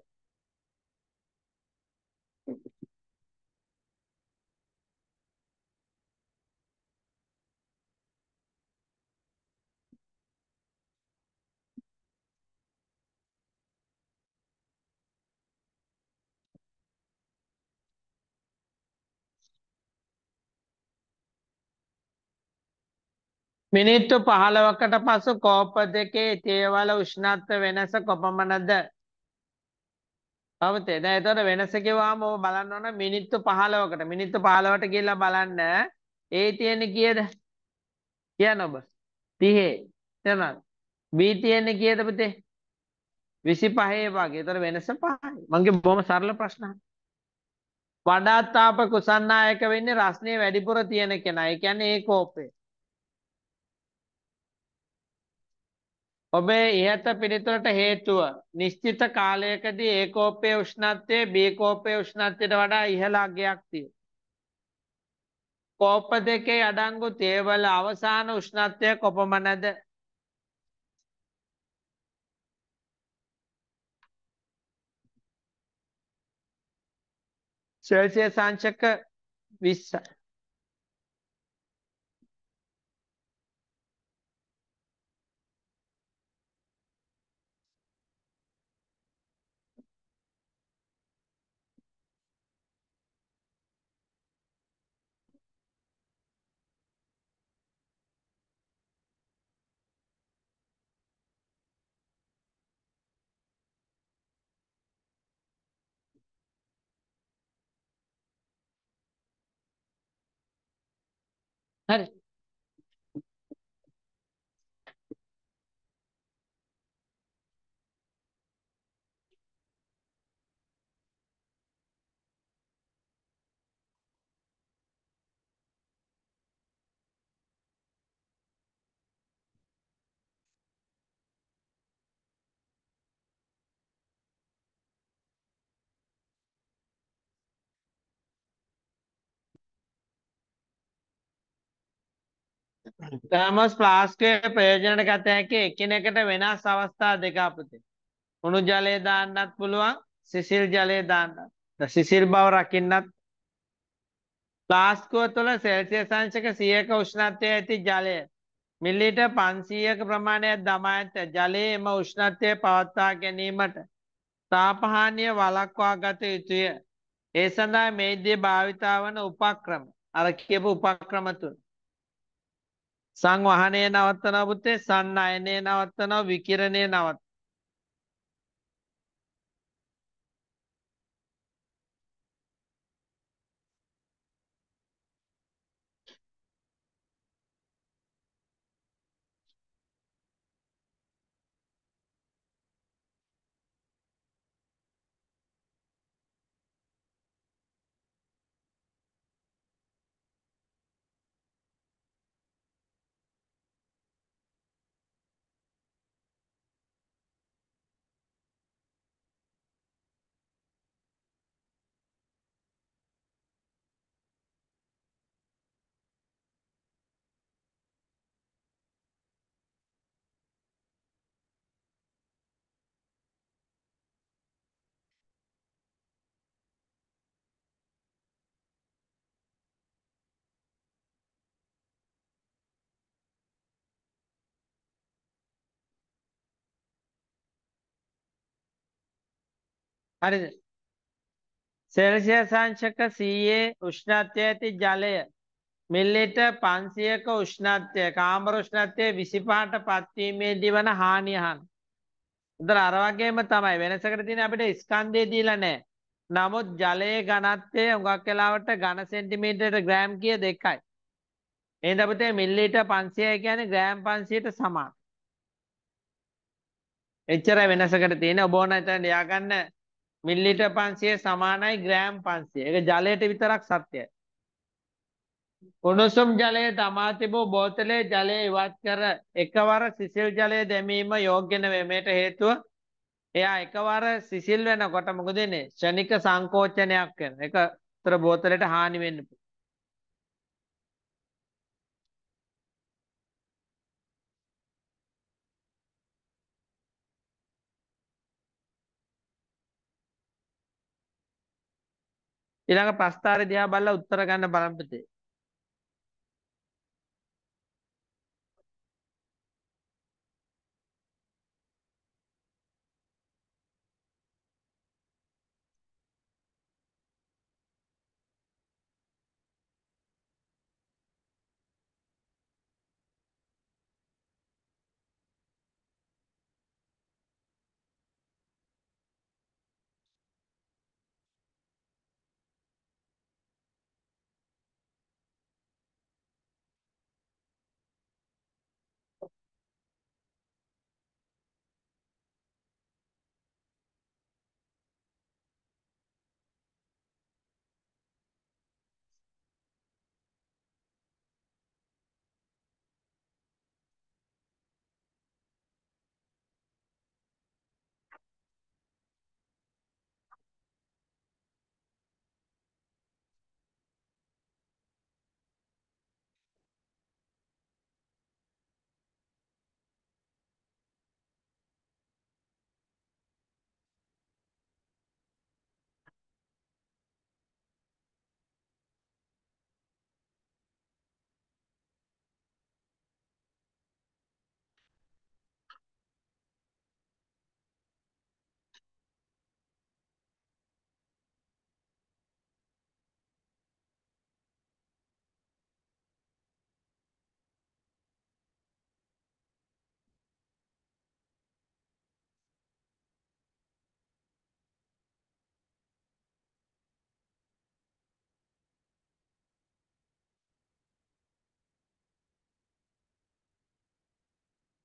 මිනිත්තු පහළොවකට පසු කෝප දෙකේ තේවල උෂ්ණත්ව වෙනස කොපමණද? අවතේ දැන් එතකොට වෙනස කිව්වම ඔබ බලන්න ඕන මිනිත්තු පහළොවකට. මිනිත්තු පහළොවට ගිහිල්ලා බලන්න ඒ තියෙන්නේ කීයද? කියන්න ඔබ. තිහේ. තේරුණාද? B තියෙන්නේ කීයද පුතේ? විසිපහේ වගේ. එතකොට වෙනස පහයි. මගේ බොහොම සරල ප්‍රශ්නයක්. වඩාත් තාප කුසන්නායක වෙන්නේ රස්නේ වැඩිපුර තියෙන කෙනා. ඒ කියන්නේ ඒ කෝපය. ඔබේ ඉහත පිළිතුරට හේතුව නිශ්චිත කාලයකදී ඒ කෝපයේ උෂ්ණත්වය බී කෝපයේ උෂ්ණත්වයට වඩා ඉහළ අගයක් තියෙනවා. කෝප දෙකේ අඩංගු තේවල අවසාන උෂ්ණත්වය කොපමණද? සෙල්සියස් අංශක විස්සයි. හරි. තර්මෝස් ෆ්ලාස්ක්යේ ප්‍රයෝජනට ගත හැකි එකිනෙකට වෙනස් අවස්ථා දෙක අපතේ. උණු ජලය දාන්නත් පුළුවන්, සිසිල් ජලය දාන්නත්. සිසිල් බව රකින්නත්. ෆ්ලාස්කුව තුළ සෙල්සියස් අංශක සියයක උෂ්ණත්වය ඇති ජලය මිලිලීටර් පන්සීයක ප්‍රමාණයක් දමා ඇත. ජලයේ එම උෂ්ණත්වය පවත්වා ගැනීමට තාපහානිය වළක්වා ගත යුතුය. ඒ සඳහා මෙහිදී භාවිතා වන උපක්‍රම අර කියපු උපක්‍රම තුන. සංවහනය නවත්තනවා පුතේ, සන්නයනය නවත්තනවා, විකිරණය නවත්තනවා. හරිද? සෙල්සියස් අංශක සීයේ උෂ්ණත්වය ඇති ජලය මිලිලීටර් පන්සීයක උෂ්ණත්වය කාමර උෂ්ණත්වය විසිපහට පත්වීමේදී වන හානිය අහන්න. උදේ අර වගේම තමයි වෙනසකට තියෙන අපිට ස්කන්ධය දීලා නැහැ. නමුත් ජලයේ ඝනත්වය උඟක් වෙලාවට ඝන සෙන්ටිමීටරයට ග්‍රෑම් කිය දෙකයි. එහෙනම් අපිට මිලිලීටර් පන්සීයයි කියන්නේ ග්‍රෑම් පන්සීයට සමාන. එච්චරයි වෙනසකට තියෙන. ඔබ ඕන හිතන්න ලියාගන්න මිලිලීටර් පන්සීය සමානයි ග්‍රෑම් පන්සීය. ඒක ජලයට විතරක් සත්‍යයි. උණුසුම් ජලය දමා තිබූ බෝතලේ ජලය ඉවත් කර එකවර සිසිල් ජලය දැමීම යෝග්‍ය නෙවෙයි. මේට හේතුව එයා එකවර සිසිල් වෙනකොට මොකද වෙන්නේ? ක්ෂණික සංකෝචනයක් වෙනවා. ඒක උතර බෝතලයට හානි වෙන්න පුළුවන්. ඊළඟ ප්‍රස්තාරය දිහා බලලා උත්තර ගන්න බලන්න පුතේ.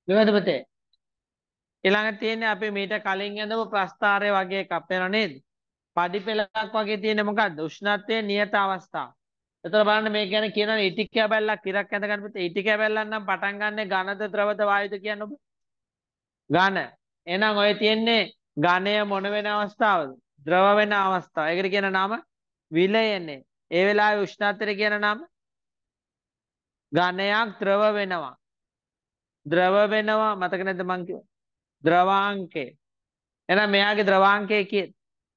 මොකද පුතේ? ඊළඟ තියෙන්නේ අපි මීට කලින් ඇඳපු ප්‍රස්ථාරය වගේ එකක් වෙනව නේද? පඩි පෙළක් වගේ තියෙන්නේ මොකද්ද? උෂ්ණත්වයේ නියත අවස්ථාව. එතකොට බලන්න මේ කියන්නේ කියනවා ඉටි කැබැල්ලක් ඉරක් ඇඳ ගන්න පුතේ. ඉටි කැබැල්ලක් නම් පටන් ගන්නෙ ඝනද ද්‍රවද වායුද කියන්නේ ඔබ? ඝන. එහෙනම් ඔය තියෙන්නේ ඝනය මොන වෙන අවස්ථාවද? ද්‍රව වෙන අවස්ථාව. ඒකට කියන නම විලයනේ. ඒ වෙලාවේ උෂ්ණත්වයට කියන නම ඝනයක් ද්‍රව වෙනවා. ද්‍රව වෙනවා මතක නැද්ද මං කිව්වා? ද්‍රවාංකය. එහෙනම් මෙයාගේ ද්‍රවාංකය කීයද?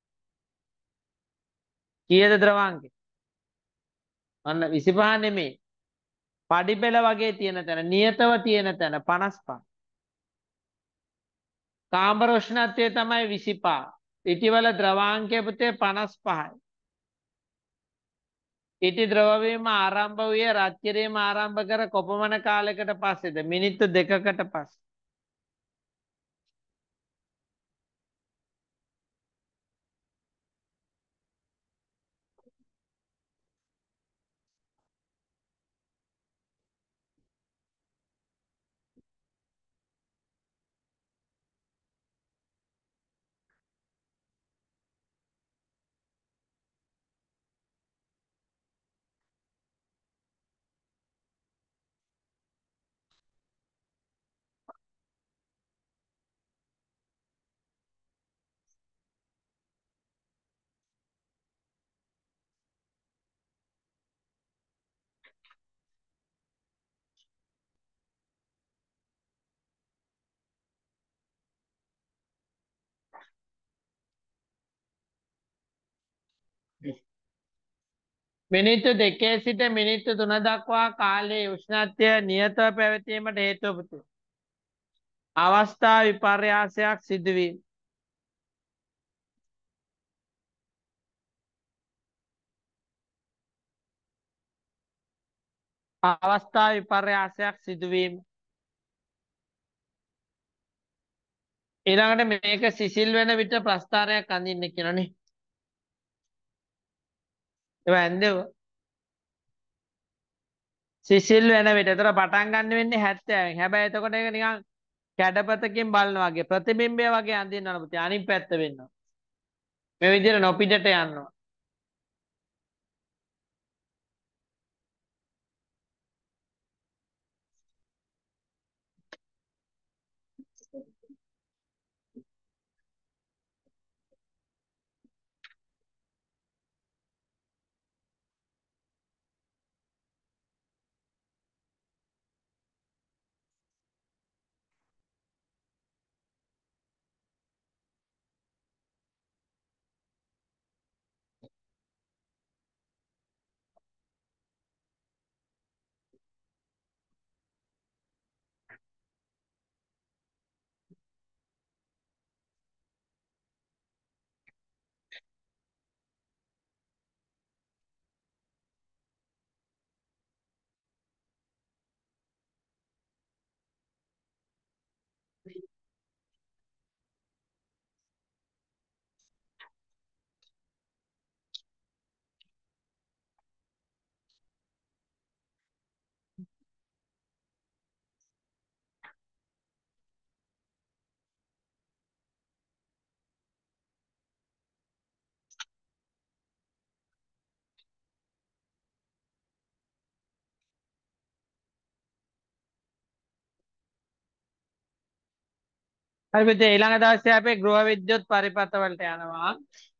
කීයද ද්‍රවාංකය? අන්න විසිපහ නෙමෙයි. පඩි පෙළ වගේ තියෙන තැන නියතව තියෙන තැන පනස් පහ. කාම්බර උෂ්ණත්වය තමයි විසිපහ. ඉටිවල ද්‍රවාංකය පුතේ පනස් පහයි. ඉටි ද්‍රව වීම ආරම්භ වූයේ රත් කිරීම ආරම්භ කර කොපමණ කාලයකට පස්සේද? මිනිත්තු දෙකකට පස්සේ. මිනිත්තු දෙකේ සිට මිනිත්තු තුන දක්වා කාලයේ උෂ්ණත්වය නියතව පැවතීමට හේතුව පුතේ. අවස්ථා විපර්යාසයක් සිදුවීම. අවස්ථා විපර්යාසයක් සිදුවීම. ඊළඟට මේක සිසිල් වෙන විට ප්‍රස්ථාරයක් අඳින්න කියනනේ. ඒවා ඇන්දේව සිසිල් වෙන විට. ඒතර පටන් ගන්න වෙන්නේ හැත්තෑවෙන්. හැබැයි එතකොට ඒක නිකන් කැඩපතකින් බලනවා වගේ ප්‍රතිබිම්බය වගේ අඳින්න ඕන පුතේ. අනිත් පැත්ත වෙන්නවා. මේ විදිහට නොපිටට යනවා. හරි පුතේ ඊළඟ දවසේ අපි ගෘහ විද්‍යුත් පරිපථ වලට යනවා.